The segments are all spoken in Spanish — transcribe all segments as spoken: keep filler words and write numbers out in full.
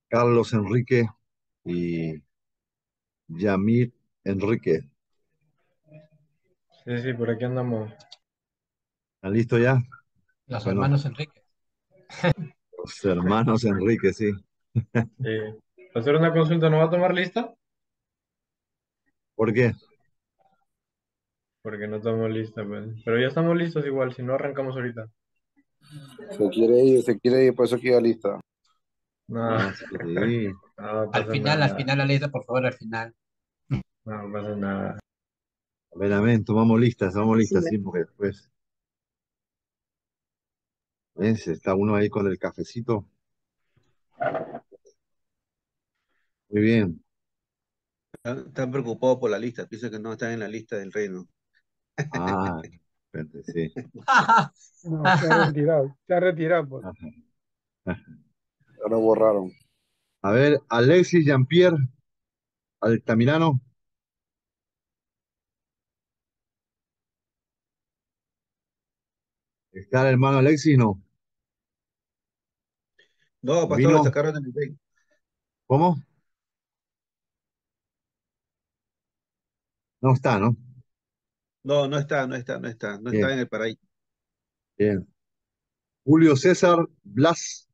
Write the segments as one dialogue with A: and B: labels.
A: Carlos Enrique y Yamir Enrique.
B: Sí, sí, por aquí andamos.
A: ¿Están listos ya?
C: Los
A: Bueno,
C: hermanos Enrique.
A: los hermanos Enrique, sí.
B: Eh, hacer una consulta, ¿no va a tomar lista?
A: ¿Por qué?
B: Porque no estamos listos, pues. Pero ya estamos listos igual, si no arrancamos ahorita.
D: Se quiere ir, se quiere ir, por eso queda lista.
B: No,
A: Ah, sí.
B: no
C: Al
B: pasa
C: final, al
B: nada.
C: final, la lista, por favor, al final.
B: No pasa nada.
A: A ver, amén, tomamos listas, tomamos listas, sí, porque después, ¿ves? Está uno ahí con el cafecito. Muy bien.
E: Están, están preocupados por la lista, piensan que no están en la lista del reino.
A: Ah, espérate, sí.
F: No, se ha retirado, se ha retirado, pues.
A: Ajá.
D: Ya lo borraron.
A: A ver, Alexis Jean-Pierre Altamirano. ¿Está el hermano Alexis? No.
E: No, pastor, le
A: ¿Vino?
E: sacaron el rey.
A: ¿Cómo? No está, ¿no?
E: No, no está, no está, no está, no está
A: Bien,
E: en el paraíso.
A: bien. Julio César Blas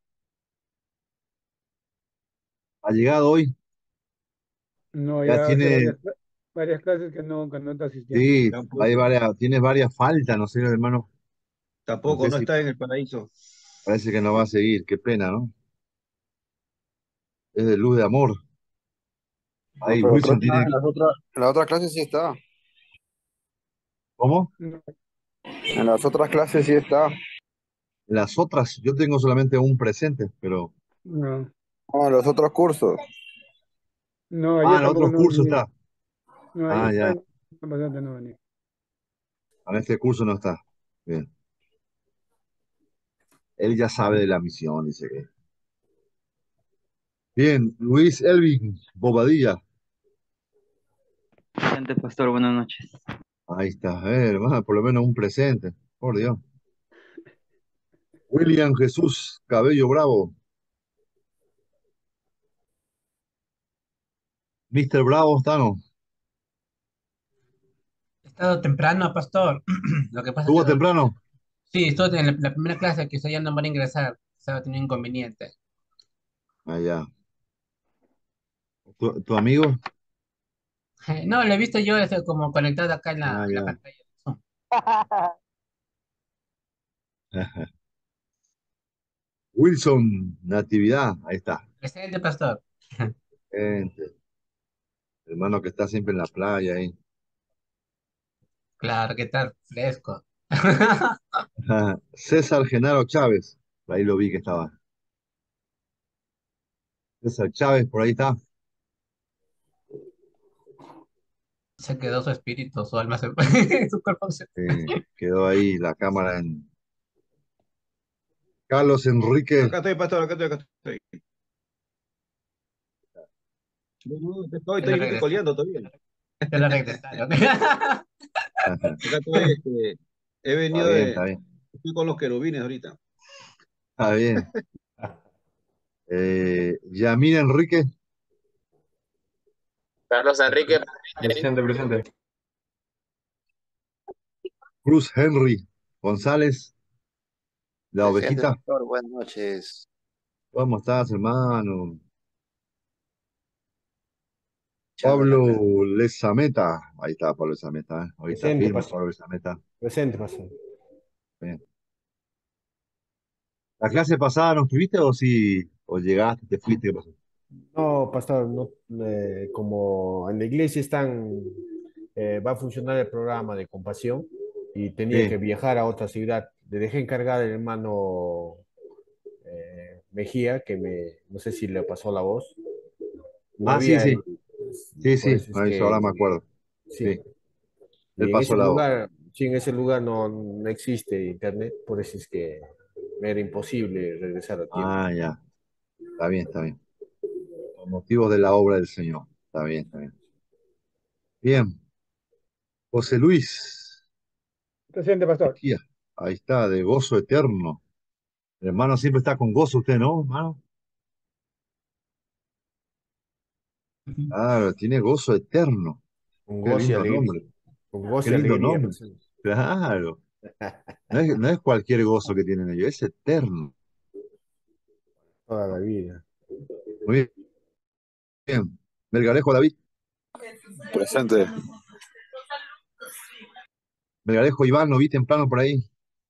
A: ha llegado hoy.
F: No,
A: Ya
F: ya hace
A: tiene,
F: varias, cla- varias clases que no, que no está asistiendo.
A: sí, hay
E: Tampoco,
A: varias, tiene varias faltas, no sé, hermano. No
E: tampoco,
A: sé
E: no
A: si
E: está en el paraíso.
A: parece que no va a seguir. Qué pena, ¿no? Es de luz de amor.
D: No,
A: Ahí,
D: pero creo
A: Wilson
D: que en
A: tiene.
D: las otras, en las otras clases sí está.
A: ¿Cómo?
F: No,
D: En las otras clases sí está.
A: Las otras, yo tengo solamente un presente, pero.
F: no,
D: No, en los otros cursos.
F: no,
A: Ah,
F: ayer
A: en
F: tampoco
A: otros
F: no
A: cursos
F: venía.
A: está.
F: No,
A: Ah,
F: ayer,
A: ya.
F: ay, no, bastante no venía.
A: En este curso no está. Bien. Él ya sabe de la misión, dice que. Bien, Luis Elvin Bobadilla.
G: Presente, pastor, buenas noches.
A: Ahí está. A ver, hermano, por lo menos un presente. Por Dios. William Jesús Cabello Bravo. mister Bravo, está, ¿no?
C: He estado temprano, pastor. Lo que pasa es que
A: ¿Estuvo
C: dormí.
A: temprano?
C: Sí, estoy en la, la primera clase que estoy ya no van a ingresar. Estaba teniendo inconveniente.
A: Ah, ya. ¿Tu, tu amigo?
C: No, lo he visto yo este, como conectado acá en la,
A: Ah,
C: en la
A: ya.
C: pantalla. Zoom.
A: Wilson Natividad, ahí está.
C: Presente, pastor.
A: Gente, hermano que está siempre en la playa ahí.
C: Claro, ¿qué tal? Fresco.
A: Ajá. César Genaro Chávez, ahí lo vi que estaba. César Chávez, por ahí está.
C: Se quedó su espíritu, su alma se su cuerpo se
A: Eh, quedó ahí la cámara en. Carlos Enrique.
E: Acá estoy, pastor, acá estoy, acá estoy. No, no, acá estoy,
C: se lo
E: estoy
C: regresa,
E: picoleando todavía.
C: se lo regresaron.
A: Ajá.
E: Acá estoy, este, he
A: Está
E: venido
A: bien,
E: de,
A: está bien.
E: estoy con los querubines ahorita.
A: Está bien. Eh, Yamil Enrique.
H: Carlos Enrique,
B: Presente, presente.
A: Cruz Henry González, la
I: Presente,
A: ovejita.
I: doctor. Buenas noches.
A: ¿Cómo estás, hermano?
I: Echándola acá.
A: Pablo Lezameta. Ahí está Pablo Lezameta. ¿Eh? Ahorita
J: Presente,
A: firme
J: pastor.
A: Pablo Lezameta.
J: Presente, pastor.
A: Bien. ¿La clase pasada no estuviste o si o llegaste, te fuiste? ¿Qué pasó?
J: No, pastor, no, eh, como en la iglesia están, eh, va a funcionar el programa de compasión y tenía que
A: Sí.
J: viajar a otra ciudad. Le dejé encargado al hermano eh, Mejía, que me, no sé si le pasó la voz. No
A: Ah, sí,
J: había
A: sí.
J: él,
A: Sí,
J: por
A: sí.
J: eso es
A: Ahí, ahora me
J: que,
A: acuerdo.
J: sí.
A: Sí.
J: Y
A: Él
J: en
A: pasó
J: ese
A: la voz.
J: lugar, sí, en ese lugar no, no existe internet, por eso es que me era imposible regresar a tiempo.
A: Ah, ya. Está bien, está bien. Por motivos de la obra del Señor. Está bien, está bien. Bien. José Luis
F: Presente, pastor.
A: Mejía. Ahí está, de gozo eterno. El hermano siempre está con gozo usted, ¿no, hermano? Claro, tiene gozo eterno.
J: Con
A: Qué
J: gozo y
A: lindo
J: alegría.
A: nombre.
J: Con
A: Qué
J: gozo y
A: lindo
J: alegría.
A: nombre.
J: Pues, sí.
A: Claro. No es, no es cualquier gozo que tienen ellos, es eterno.
J: Toda la vida.
A: Muy bien. Melgarejo David.
D: Presente.
A: Melgarejo Iván, lo vi temprano por ahí.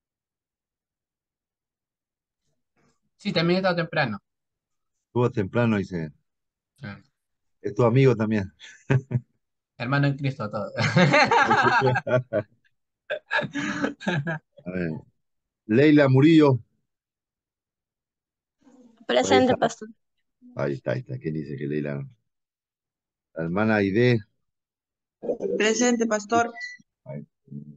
C: Sí, también he estado temprano.
A: Estuvo temprano, dice.
C: Sí.
A: Es tu amigo también.
C: Hermano en Cristo, todo.
A: A ver. Leila Murillo. Por ahí está.
G: Presente, pastor.
A: Ahí está, ahí está. ¿Quién dice que Leila? La hermana Aide.
H: Presente, pastor.
A: Ahí.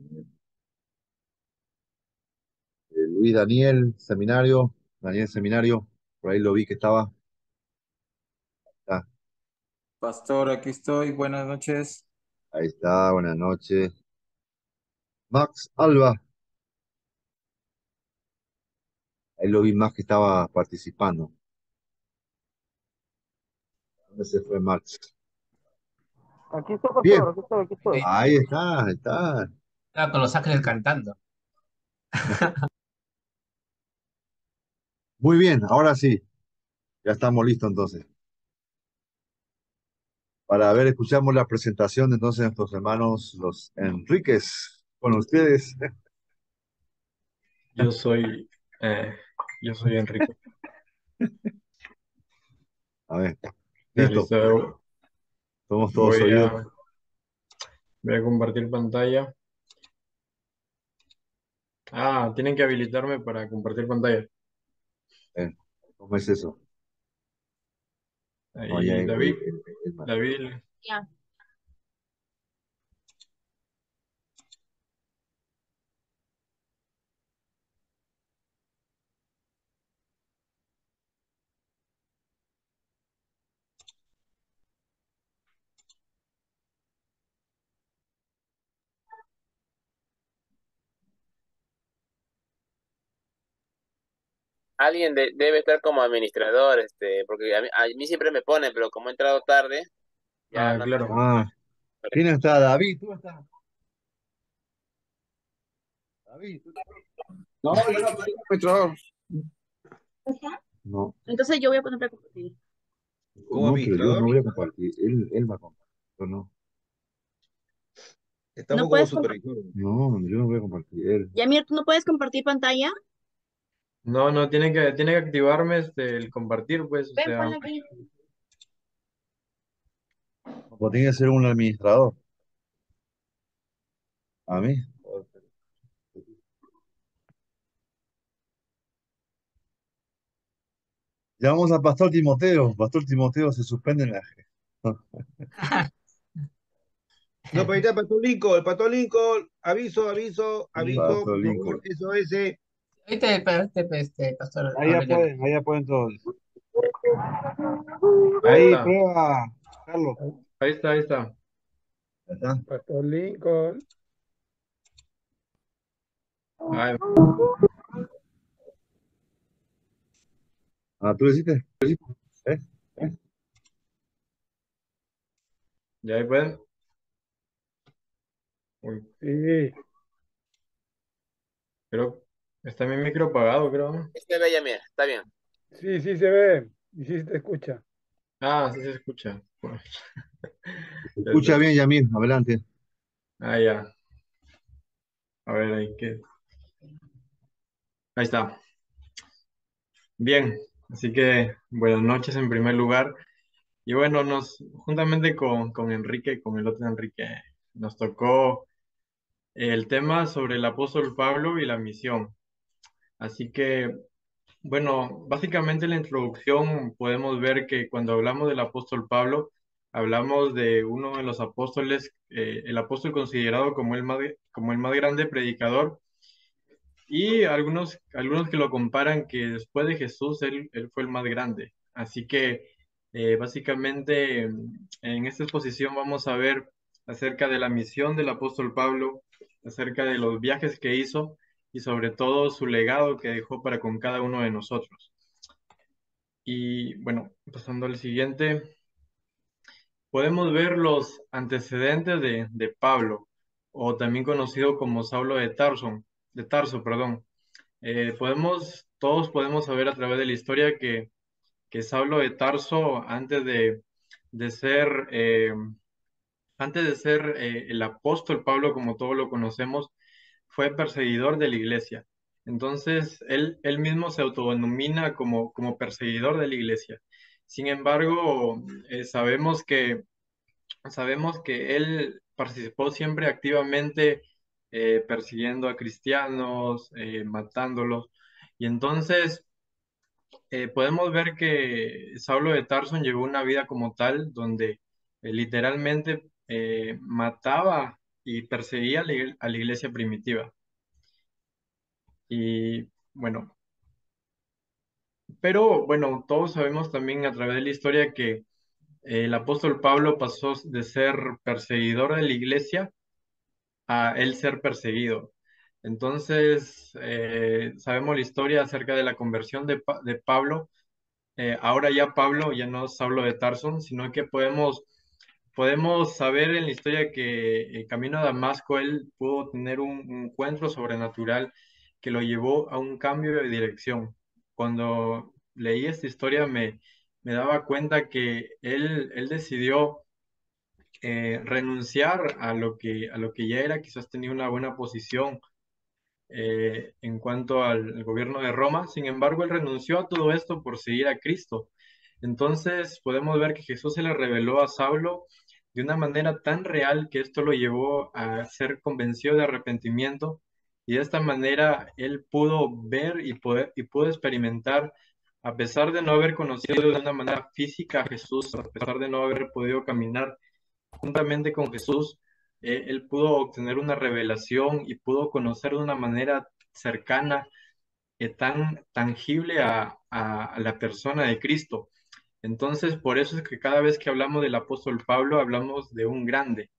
A: Eh, Luis Daniel, seminario. Daniel Seminario. Por ahí lo vi que estaba. Está.
K: Pastor, aquí estoy. Buenas noches.
A: Ahí está, buenas noches. Max Alba. Ahí lo vi más que estaba participando. ¿Dónde se fue Max?
F: Aquí estoy,
A: Bien,
F: pastor, aquí estoy, aquí estoy.
A: ahí está, ahí está.
C: Estaba con los ángeles cantando.
A: Muy bien, ahora sí, ya estamos listos entonces. Para ver, escuchamos la presentación de entonces nuestros hermanos, los Enríquez, con ustedes.
B: Yo soy, eh, yo soy Enrique.
A: A ver,
B: Ya
A: listo,
B: listo.
A: somos todos
B: Voy
A: oídos.
B: a, voy a compartir pantalla. Ah, tienen que habilitarme para compartir pantalla.
A: Eh, ¿Cómo es eso? No, ya
B: Ahí,
A: es,
B: David,
A: es- es más.
B: David,
G: Ya.
L: Alguien de- debe estar como administrador, este, porque a mí, a mí siempre me pone, pero como he entrado tarde, ya
B: ah,
L: no.
B: claro.
A: Ah, ¿quién está? David, ¿tú estás? David, ¿tú estás?
D: No, yo no soy administrador.
A: No,
G: Entonces yo voy a poner a compartir.
E: Como
A: no, pero yo no
E: administrador,
A: voy a compartir. Él, él va a compartir. Yo no,
G: No
E: estamos como
G: puedes compartir.
E: supervisor.
A: no, yo no voy a compartir. Él.
G: Yamir, ¿tú no puedes compartir pantalla?
B: No, no, tiene que, tiene que activarme este, el compartir, pues, o
G: Ven,
B: sea,
G: ponle aquí.
A: O tiene que ser un administrador. A mí. Llamamos al pastor Timoteo. Pastor Timoteo se suspende en la.
E: No, pero ahí está el Pato Lincoln, el Pato Lincoln, aviso, aviso, aviso,
A: Pastor
E: por favor,
A: Lincoln.
E: eso ese.
C: Este, este, este, pastor
J: Ahí ya
C: Aurelio.
J: pueden, ahí ya pueden todos.
B: ahí
J: Ahí,
B: está,
J: prueba, Carlos.
B: ahí está, ahí está.
A: ¿Ya está?
F: Pastor Lincoln.
B: Ahí,
A: Ah, ¿tú lo hiciste? ¿Eh?
B: ya ahí pueden. Uy,
F: Sí,
B: creo, está mi micro apagado, creo. ¿No?
L: Este ve, mira, está bien.
F: sí, sí se ve. Y sí se te escucha.
B: Ah, sí se escucha. Bueno,
A: Se
B: ya
A: escucha
B: está.
A: bien, Yamil. Adelante.
B: Ah, ya. A ver, ahí que. Ahí está. Bien, así que buenas noches en primer lugar. Y bueno, nos, juntamente con, con Enrique, con el otro Enrique, nos tocó el tema sobre el apóstol Pablo y la misión. Así que, bueno, básicamente en la introducción podemos ver que cuando hablamos del apóstol Pablo, hablamos de uno de los apóstoles, eh, el apóstol considerado como el más, como el más grande predicador, y algunos, algunos que lo comparan que después de Jesús él, él fue el más grande. Así que eh, básicamente en esta exposición vamos a ver acerca de la misión del apóstol Pablo, acerca de los viajes que hizo y sobre todo su legado que dejó para con cada uno de nosotros. Y bueno, pasando al siguiente. podemos ver los antecedentes de, de Pablo, o también conocido como Saulo de Tarso, de Tarso, perdón. Eh, podemos, todos podemos saber a través de la historia que, que Saulo de Tarso, antes de, de ser, eh, antes de ser eh, el apóstol Pablo, como todos lo conocemos, fue perseguidor de la iglesia. Entonces, él, él mismo se autodenomina como, como perseguidor de la iglesia. Sin embargo, eh, sabemos que, sabemos que él participó siempre activamente eh, persiguiendo a cristianos, eh, matándolos. Y entonces, eh, podemos ver que Saulo de Tarso llevó una vida como tal, donde eh, literalmente eh, mataba y perseguía a la, ig- a la iglesia primitiva. Y bueno, pero bueno, todos sabemos también a través de la historia que eh, el apóstol Pablo pasó de ser perseguidor de la iglesia a él ser perseguido. Entonces, eh, sabemos la historia acerca de la conversión de, Pa- de Pablo. Eh, ahora ya Pablo ya no es Saulo de Tarso, sino que podemos, podemos saber en la historia que el camino a Damasco él pudo tener un, un encuentro sobrenatural que lo llevó a un cambio de dirección. Cuando leí esta historia me, me daba cuenta que él, él decidió eh, renunciar a lo que, a lo que ya era, quizás tenía una buena posición eh, en cuanto al, al gobierno de Roma. Sin embargo, él renunció a todo esto por seguir a Cristo. Entonces, podemos ver que Jesús se le reveló a Saulo de una manera tan real que esto lo llevó a ser convencido de arrepentimiento y de esta manera él pudo ver y, poder, y pudo experimentar, a pesar de no haber conocido de una manera física a Jesús, a pesar de no haber podido caminar juntamente con Jesús, eh, él pudo obtener una revelación y pudo conocer de una manera cercana, eh, tan tangible a, a- a la persona de Cristo. Entonces, por eso es que cada vez que hablamos del apóstol Pablo, hablamos de un grande.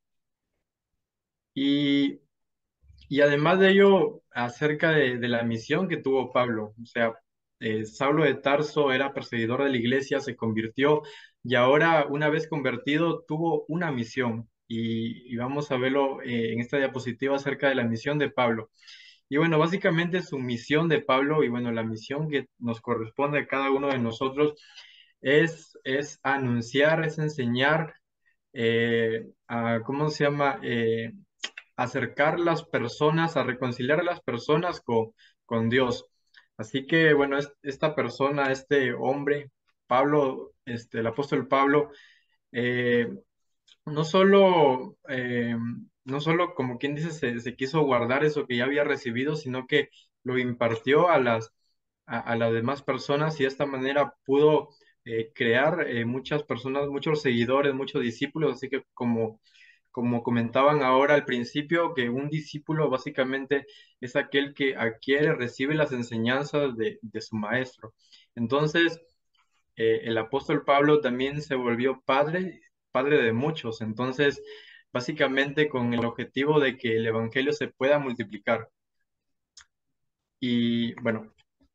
B: Y, y además de ello, acerca de, de la misión que tuvo Pablo, o sea, eh, Saulo de Tarso era perseguidor de la iglesia, se convirtió y ahora, una vez convertido, tuvo una misión. Y, y vamos a verlo eh, en esta diapositiva acerca de la misión de Pablo. Y bueno, básicamente su misión de Pablo y bueno, la misión que nos corresponde a cada uno de nosotros es, es anunciar, es enseñar, eh, a, ¿cómo se llama? Eh, acercar las personas, a reconciliar a las personas con, con Dios. Así que bueno, es- esta persona, este hombre, Pablo, este, el apóstol Pablo, eh, no solo, eh, no solo como quien dice, se, se quiso guardar eso que ya había recibido, sino que lo impartió a las, a, a las demás personas y de esta manera pudo eh, crear eh, muchas personas, muchos seguidores, muchos discípulos. Así que como, como comentaban ahora al principio, que un discípulo básicamente es aquel que adquiere, recibe las enseñanzas de, de su maestro. Entonces, eh, el apóstol Pablo también se volvió padre, padre de muchos, entonces básicamente con el objetivo de que el evangelio se pueda multiplicar. Y bueno,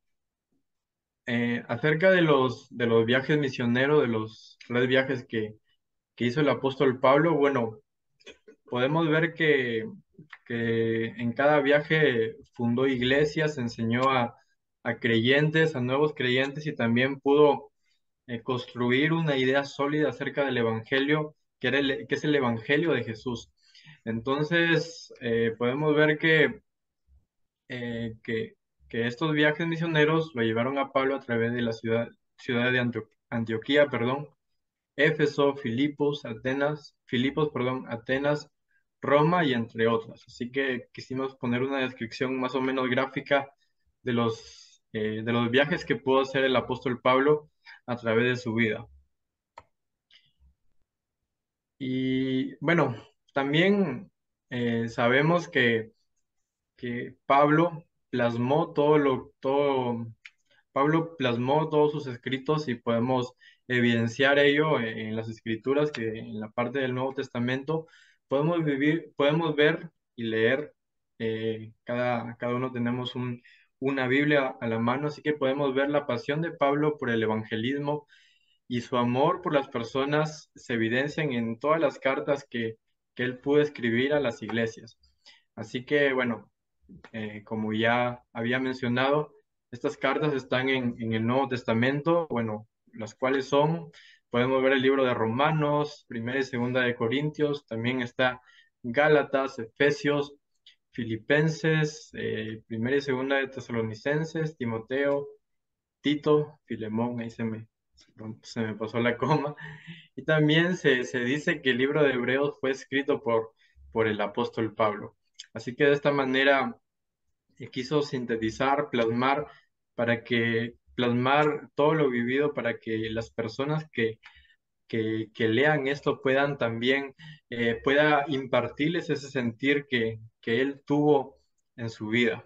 B: eh, acerca de los, de los viajes misioneros, de los tres viajes que, que hizo el apóstol Pablo, bueno, podemos ver que, que en cada viaje fundó iglesias, enseñó a, a creyentes, a nuevos creyentes y también pudo eh, construir una idea sólida acerca del Evangelio, que, era el- que es el Evangelio de Jesús. Entonces, eh, podemos ver que, eh, que, que estos viajes misioneros lo llevaron a Pablo a través de la ciudad, ciudad de Antio- Antioquía, perdón, Éfeso, Filipos, Atenas, Filipos, perdón, Atenas, Roma y entre otras. Así que quisimos poner una descripción más o menos gráfica de los, eh, de los viajes que pudo hacer el apóstol Pablo a través de su vida. Y bueno, también eh, sabemos que, que Pablo plasmó todo lo, todo, Pablo plasmó todos sus escritos y podemos evidenciar ello en, en las escrituras, que en la parte del Nuevo Testamento podemos vivir, podemos ver y leer, eh, cada, cada uno tenemos un, una Biblia a la mano, así que podemos ver la pasión de Pablo por el evangelismo y su amor por las personas se evidencian en todas las cartas que, que él pudo escribir a las iglesias. Así que, bueno, eh, como ya había mencionado, estas cartas están en, en el Nuevo Testamento, bueno, las cuales son, podemos ver el libro de Romanos, Primera y Segunda de Corintios, también está Gálatas, Efesios, Filipenses, eh, Primera y Segunda de Tesalonicenses, Timoteo, Tito, Filemón, ahí se me, se me pasó la coma. Y también se, se dice que el libro de Hebreos fue escrito por, por el apóstol Pablo. Así que de esta manera eh, quiso sintetizar, plasmar, para que plasmar todo lo vivido para que las personas que, que, que lean esto puedan también, eh, pueda impartirles ese sentir que, que él tuvo en su vida.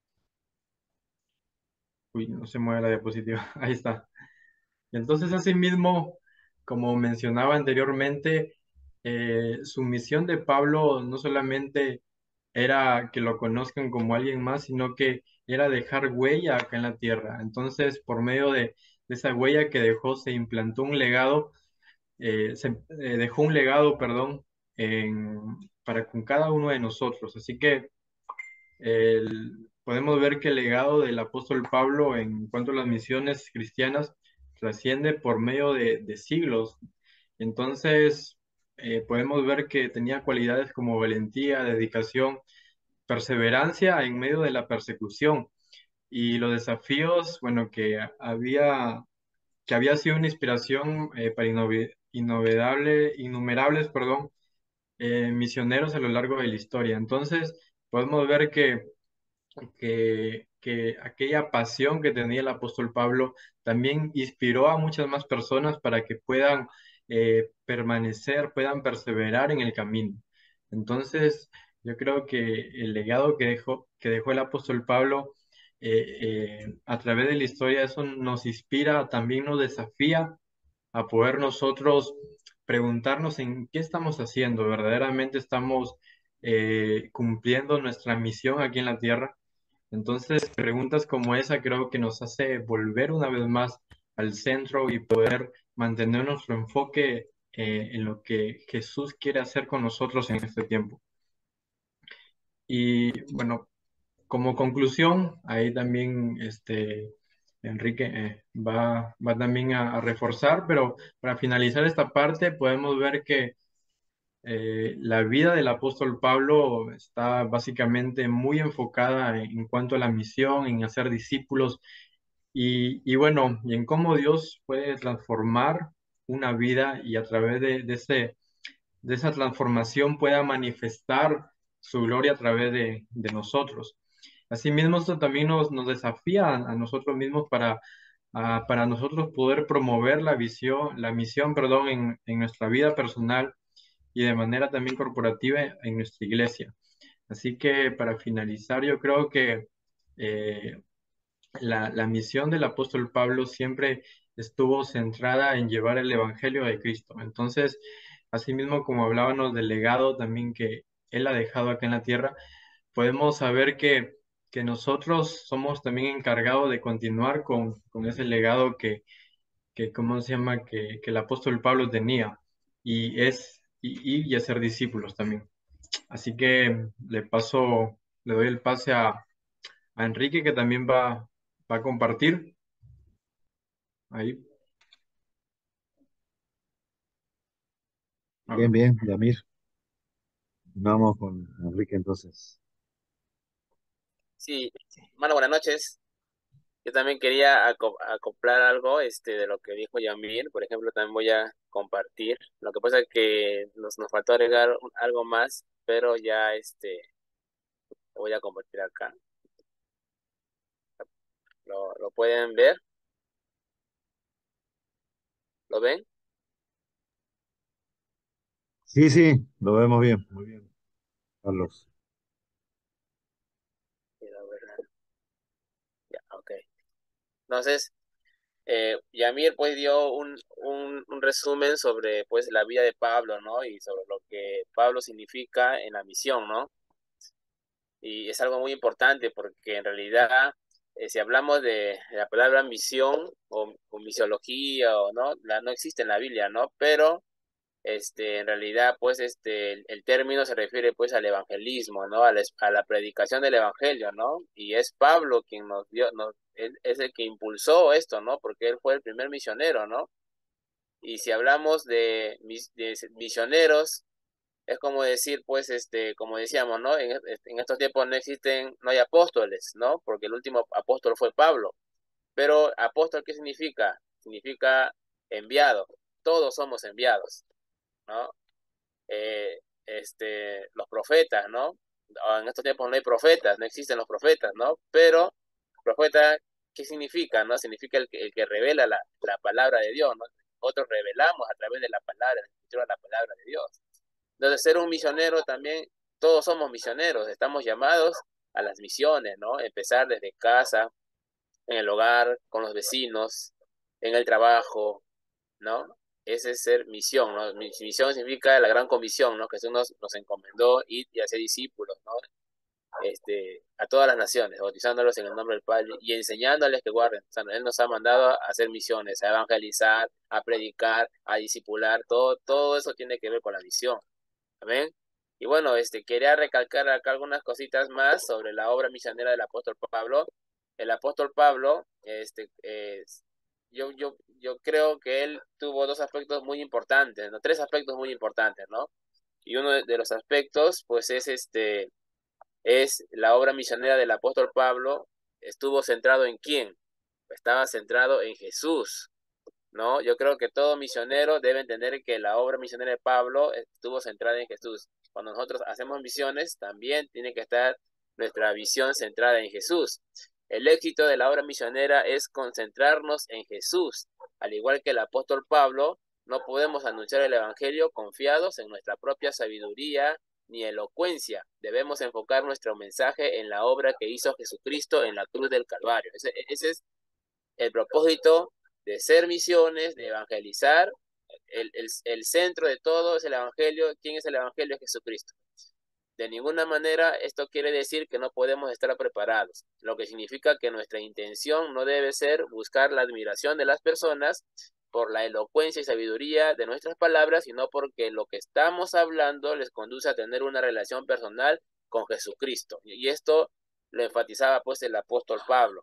B: Uy, no se mueve la diapositiva, ahí está. Entonces, asimismo, como mencionaba anteriormente, eh, su misión de Pablo no solamente era que lo conozcan como alguien más, sino que era dejar huella acá en la tierra. Entonces, por medio de, de esa huella que dejó, se implantó un legado, eh, se eh, dejó un legado, perdón, en- para con cada uno de nosotros. Así que el- podemos ver que el legado del apóstol Pablo en cuanto a las misiones cristianas trasciende por medio de, de siglos. Entonces, eh, podemos ver que tenía cualidades como valentía, dedicación, perseverancia en medio de la persecución y los desafíos, bueno, que había, que había sido una inspiración eh, para innove- innovedable- innumerables, perdón, eh, misioneros a lo largo de la historia. Entonces, podemos ver que que, que aquella pasión que tenía el apóstol Pablo también inspiró a muchas más personas para que puedan eh, permanecer, puedan perseverar en el camino. Entonces, yo creo que el legado que dejó, que dejó el apóstol Pablo eh, eh, a través de la historia, eso nos inspira, también nos desafía a poder nosotros preguntarnos en qué estamos haciendo, verdaderamente estamos eh, cumpliendo nuestra misión aquí en la tierra. Entonces, preguntas como esa creo que nos hace volver una vez más al centro y poder mantener nuestro enfoque eh, en lo que Jesús quiere hacer con nosotros en este tiempo. Y bueno, como conclusión, ahí también este, Enrique eh, va, va también a, a reforzar, pero para finalizar esta parte podemos ver que eh, la vida del apóstol Pablo está básicamente muy enfocada en, en cuanto a la misión, en hacer discípulos y, y bueno, y en cómo Dios puede transformar una vida y a través de, de ese, de esa transformación pueda manifestar su gloria a través de, de nosotros. Asimismo, esto también nos, nos desafía a, a nosotros mismos para, a- para nosotros poder promover la visión, la misión, perdón, en, en nuestra vida personal y de manera también corporativa en nuestra iglesia. Así que para finalizar, yo creo que eh, la, la misión del apóstol Pablo siempre estuvo centrada en llevar el evangelio de Cristo. Entonces, asimismo, como hablábamos del legado también que él ha dejado acá en la tierra, podemos saber que, que nosotros somos también encargados de continuar con, con ese legado que, que, ¿cómo se llama?, que, que el apóstol Pablo tenía, y es y, ir y hacer discípulos también. Así que le paso, le doy el pase a, a Enrique, que también va, va a compartir. Ahí. A
A: Bien,
B: ver.
A: bien, Yamir. Vamos con Enrique entonces.
L: Sí, bueno, buenas noches. Yo también quería aco- acoplar algo este, de lo que dijo Yamil. Por ejemplo, también voy a compartir. Lo que pasa es que nos, nos faltó agregar un- algo más, pero ya este, lo voy a compartir acá. ¿Lo, lo pueden ver? ¿Lo ven?
A: Sí, sí, lo vemos bien. Muy bien, Carlos.
L: Quiero ver. Ya, ok. Entonces, eh, Yamir pues dio un, un, un resumen sobre pues la vida de Pablo, ¿no? Y sobre lo que Pablo significa en la misión, ¿no? Y es algo muy importante porque en realidad, eh, si hablamos de la palabra misión o, o misiología o no, la, no existe en la Biblia, ¿no? Pero este, en realidad, pues, este, el, el término se refiere, pues, al evangelismo, ¿no? A la, a la predicación del evangelio, ¿no? Y es Pablo quien nos dio, nos, él es el que impulsó esto, ¿no? Porque él fue el primer misionero, ¿no? Y si hablamos de, mis- de misioneros, es como decir, pues, este, como decíamos, ¿no? En, en estos tiempos no existen, no hay apóstoles, ¿no? Porque el último apóstol fue Pablo. Pero apóstol, ¿qué significa? Significa enviado. Todos somos enviados, ¿no? Eh, este, los profetas, ¿no? Ah, en estos tiempos no hay profetas, no existen los profetas, ¿no? Pero, profeta, ¿qué significa, no? Significa el que, el que revela la, la palabra de Dios, ¿no? Nosotros revelamos a través de la palabra, la escritura, la palabra de Dios. Entonces, ser un misionero también, todos somos misioneros, estamos llamados a las misiones, ¿no? Empezar desde casa, en el hogar, con los vecinos, en el trabajo, ¿no? Ese es ser misión, ¿no? Mi- Misión significa la gran comisión, ¿no? Que Jesús nos, nos encomendó ir y hacer discípulos, ¿no? Este, a todas las naciones, bautizándolos en el nombre del Padre y enseñándoles que guarden. O sea, Él nos ha mandado a hacer misiones, a evangelizar, a predicar, a discipular, todo, todo eso tiene que ver con la misión. Amén. Y bueno, este, quería recalcar acá algunas cositas más sobre la obra misionera del apóstol Pablo. El apóstol Pablo, este, es- yo, yo, yo creo que él tuvo dos aspectos muy importantes, ¿no? Tres aspectos muy importantes, ¿no? Y uno de, de los aspectos, pues, es este, es la obra misionera del apóstol Pablo, estuvo centrado en quién? Estaba centrado en Jesús, ¿no? Yo creo que todo misionero debe entender que la obra misionera de Pablo estuvo centrada en Jesús. Cuando nosotros hacemos misiones, también tiene que estar nuestra visión centrada en Jesús. El éxito de la obra misionera es concentrarnos en Jesús. Al igual que el apóstol Pablo, no podemos anunciar el evangelio confiados en nuestra propia sabiduría ni elocuencia. Debemos enfocar nuestro mensaje en la obra que hizo Jesucristo en la cruz del Calvario. Ese, ese es el propósito de ser misiones, de evangelizar. El, el, el centro de todo es el evangelio. ¿Quién es el evangelio? Es Jesucristo. De ninguna manera esto quiere decir que no podemos estar preparados, lo que significa que nuestra intención no debe ser buscar la admiración de las personas por la elocuencia y sabiduría de nuestras palabras, sino porque lo que estamos hablando les conduce a tener una relación personal con Jesucristo. Y esto lo enfatizaba pues el apóstol Pablo,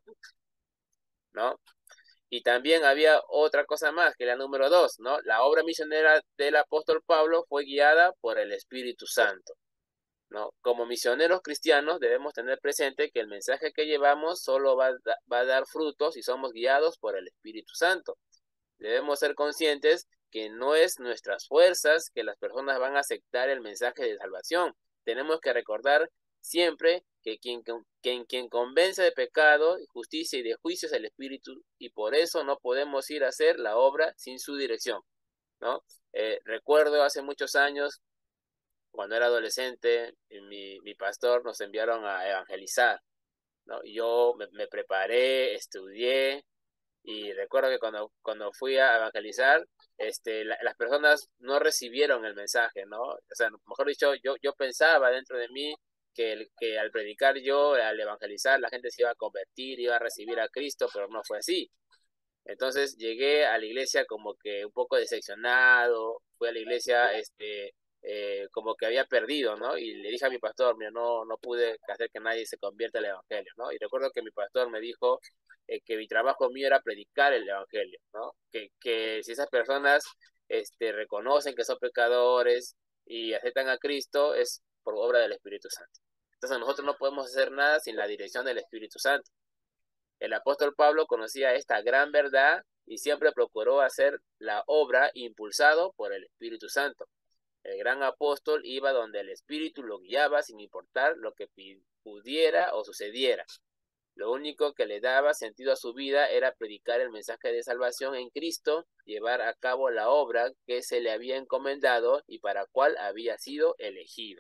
L: ¿no? Y también había otra cosa más, que la número dos, ¿no? La obra misionera del apóstol Pablo fue guiada por el Espíritu Santo, ¿no? Como misioneros cristianos debemos tener presente que el mensaje que llevamos solo va, va a dar frutos si somos guiados por el Espíritu Santo. Debemos ser conscientes que no es nuestras fuerzas que las personas van a aceptar el mensaje de salvación. Tenemos que recordar siempre que quien, quien, quien convence de pecado, justicia y de juicio es el Espíritu, y por eso no podemos ir a hacer la obra sin su dirección, ¿no? Eh, recuerdo hace muchos años, cuando era adolescente, mi, mi pastor nos enviaron a evangelizar, ¿no? Yo me, me preparé, estudié, y recuerdo que cuando, cuando fui a evangelizar, este, la, las personas no recibieron el mensaje, ¿no? O sea, mejor dicho, yo, yo pensaba dentro de mí que, el, que al predicar yo, al evangelizar, la gente se iba a convertir, iba a recibir a Cristo, pero no fue así. Entonces llegué a la iglesia como que un poco decepcionado, fui a la iglesia este, eh, como que había perdido, ¿no? Y le dije a mi pastor, mira, no, no pude hacer que nadie se convierta al evangelio, ¿no? Y recuerdo que mi pastor me dijo eh, que mi trabajo mío era predicar el evangelio, ¿no? Que, que si esas personas este, reconocen que son pecadores y aceptan a Cristo, es por obra del Espíritu Santo. Entonces nosotros no podemos hacer nada sin la dirección del Espíritu Santo. El apóstol Pablo conocía esta gran verdad y siempre procuró hacer la obra impulsado por el Espíritu Santo. El gran apóstol iba donde el Espíritu lo guiaba sin importar lo que pudiera o sucediera. Lo único que le daba sentido a su vida era predicar el mensaje de salvación en Cristo, llevar a cabo la obra que se le había encomendado y para cual había sido elegido,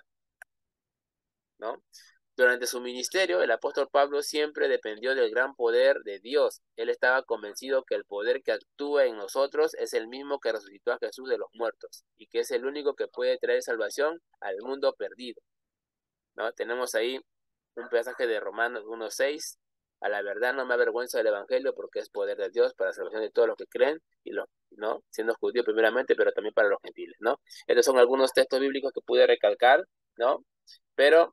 L: ¿no? Durante su ministerio, el apóstol Pablo siempre dependió del gran poder de Dios. Él estaba convencido que el poder que actúa en nosotros es el mismo que resucitó a Jesús de los muertos y que es el único que puede traer salvación al mundo perdido, ¿no? Tenemos ahí un pasaje de Romanos uno seis A la verdad no me avergüenzo del evangelio porque es poder de Dios para la salvación de todos los que creen y los, ¿no? Siendo judíos primeramente, pero también para los gentiles, ¿no? Estos son algunos textos bíblicos que pude recalcar, ¿no? Pero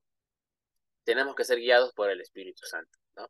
L: tenemos que ser guiados por el Espíritu Santo, ¿no?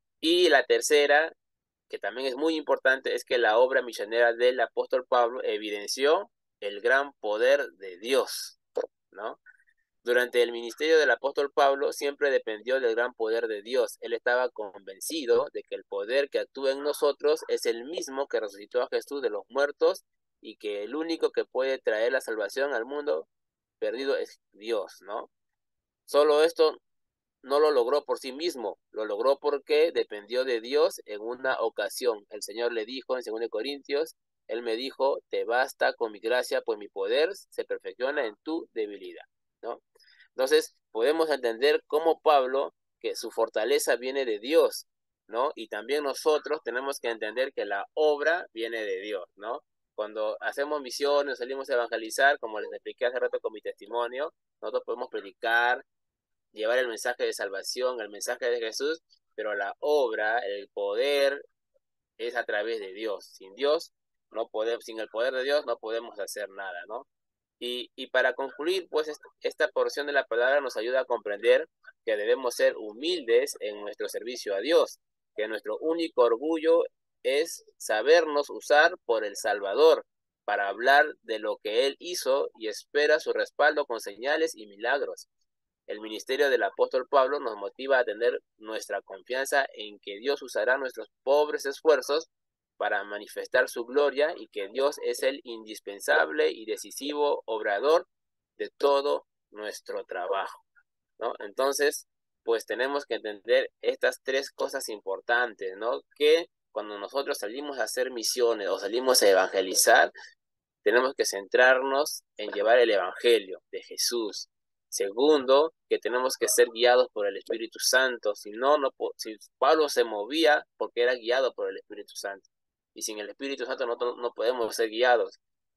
L: Y la tercera, que también es muy importante, es que la obra misionera del apóstol Pablo evidenció el gran poder de Dios, ¿no? Durante el ministerio del apóstol Pablo siempre dependió del gran poder de Dios. Él estaba convencido de que el poder que actúa en nosotros es el mismo que resucitó a Jesús de los muertos y que el único que puede traer la salvación al mundo perdido es Dios, ¿no? Solo esto no lo logró por sí mismo, lo logró porque dependió de Dios en una ocasión. El Señor le dijo en segunda de Corintios, Él me dijo, te basta con mi gracia, pues mi poder se perfecciona en tu debilidad, ¿no? Entonces, podemos entender cómo Pablo, que su fortaleza viene de Dios, ¿no? Y también nosotros tenemos que entender que la obra viene de Dios, ¿no? Cuando hacemos misiones, salimos a evangelizar, como les expliqué hace rato con mi testimonio, nosotros podemos predicar, llevar el mensaje de salvación, el mensaje de Jesús, pero la obra, el poder, es a través de Dios. Sin Dios, no podemos, sin el poder de Dios no podemos hacer nada, ¿no? Y, y para concluir, pues esta, esta porción de la palabra nos ayuda a comprender que debemos ser humildes en nuestro servicio a Dios, que nuestro único orgullo es sabernos usar por el Salvador para hablar de lo que Él hizo y espera su respaldo con señales y milagros. El ministerio del apóstol Pablo nos motiva a tener nuestra confianza en que Dios usará nuestros pobres esfuerzos para manifestar su gloria y que Dios es el indispensable y decisivo obrador de todo nuestro trabajo, ¿no? Entonces, pues tenemos que entender estas tres cosas importantes, ¿no? Que cuando nosotros salimos a hacer misiones o salimos a evangelizar, tenemos que centrarnos en llevar el evangelio de Jesús. Segundo, que tenemos que ser guiados por el Espíritu Santo. Si no, no si Pablo se movía porque era guiado por el Espíritu Santo. Y sin el Espíritu Santo no, no podemos ser guiados.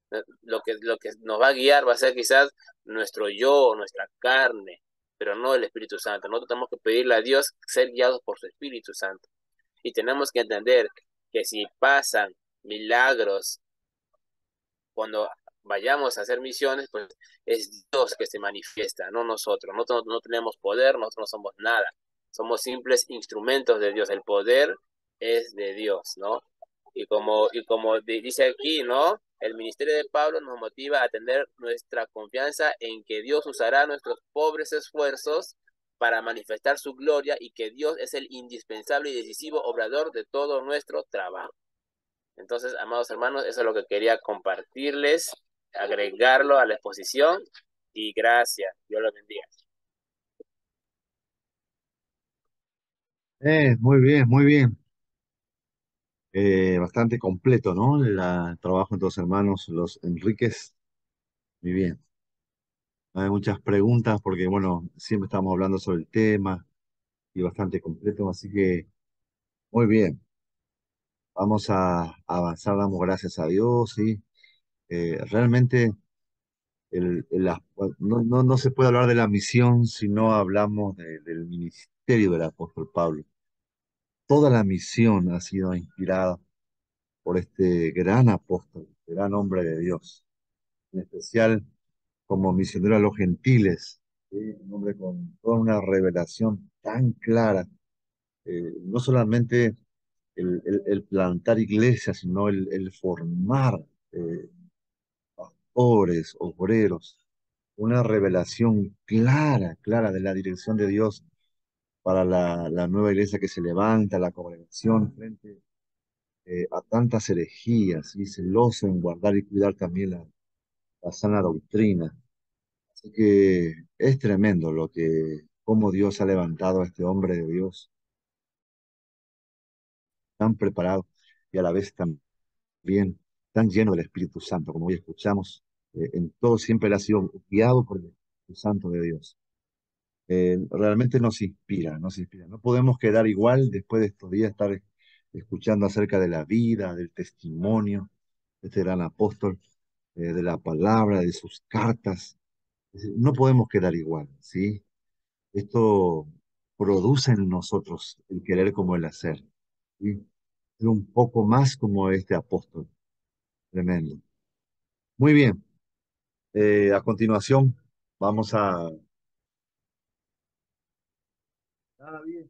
L: Lo que, lo que nos va a guiar va a ser quizás nuestro yo, nuestra carne, pero no el Espíritu Santo. Nosotros tenemos que pedirle a Dios ser guiados por su Espíritu Santo. Y tenemos que entender que si pasan milagros cuando vayamos a hacer misiones, pues es Dios que se manifiesta, no nosotros. Nosotros no tenemos poder, nosotros no somos nada. Somos simples instrumentos de Dios. El poder es de Dios, ¿no? Y como, y como dice aquí, ¿no? El ministerio de Pablo nos motiva a tener nuestra confianza en que Dios usará nuestros pobres esfuerzos para manifestar su gloria y que Dios es el indispensable y decisivo obrador de todo nuestro trabajo. Entonces, amados hermanos, eso es lo que quería compartirles, agregarlo a la exposición y gracias. Dios los bendiga.
A: Eh, muy bien, muy bien. Eh, bastante completo, ¿no? La- el trabajo entre los hermanos, los Enríquez. Muy bien. Hay muchas preguntas porque, bueno, siempre estamos hablando sobre el tema y bastante completo, así que muy bien. Vamos a avanzar, damos gracias a Dios, ¿sí? Eh, realmente el, el- la- no, no, no se puede hablar de la misión si no hablamos de- del ministerio del apóstol Pablo. Toda la misión ha sido inspirada por este gran apóstol, gran hombre de Dios, en especial como misionero a los gentiles, ¿sí? Un hombre con toda una revelación tan clara, eh, no solamente el, el- el plantar iglesias, sino el, el formar eh, pastores, obreros, una revelación clara, clara de la dirección de Dios para la, la nueva iglesia que se levanta, la congregación frente eh, a tantas herejías y celoso en guardar y cuidar también la, la sana doctrina. Así que es tremendo lo que, cómo Dios ha levantado a este hombre de Dios tan preparado y a la vez también tan lleno del Espíritu Santo, como hoy escuchamos, eh, en todo siempre él ha sido guiado por el Espíritu Santo de Dios. Eh, realmente nos inspira, nos inspira. No podemos quedar igual después de estos días, estar escuchando acerca de la vida, del testimonio de este gran apóstol, eh, de la palabra, de sus cartas. Es decir, no podemos quedar igual, ¿sí? Esto produce en nosotros el querer como el hacer. ¿Sí? Ser un poco más como este apóstol. Tremendo. Muy bien. Eh, a continuación, vamos a... Ah, bien.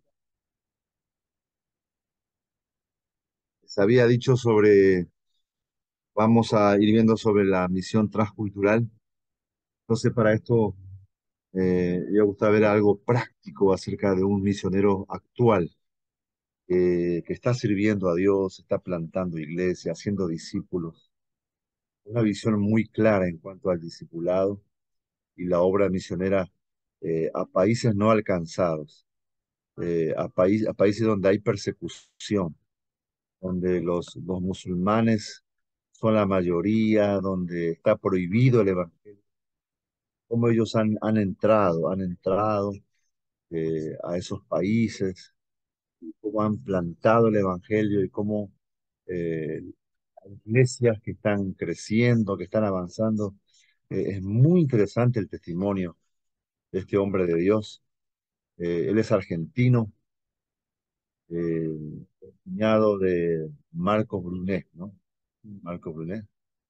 A: Les había dicho sobre... Vamos a ir viendo sobre la misión transcultural. Entonces, para esto, eh, me gusta ver algo práctico acerca de un misionero actual eh, que está sirviendo a Dios, está plantando iglesias, haciendo discípulos. Una visión muy clara en cuanto al discipulado y la obra misionera eh, a países no alcanzados, eh, a, país- a países donde hay persecución, donde los, los musulmanes son la mayoría, donde está prohibido el evangelio. Cómo ellos han, han entrado, han entrado eh, a esos países, cómo han plantado el evangelio y cómo eh, iglesias que están creciendo, que están avanzando. Eh, es muy interesante el testimonio de este hombre de Dios. Eh, él es argentino, eh, cuñado de Marcos Brunet, ¿no? Marcos Brunet.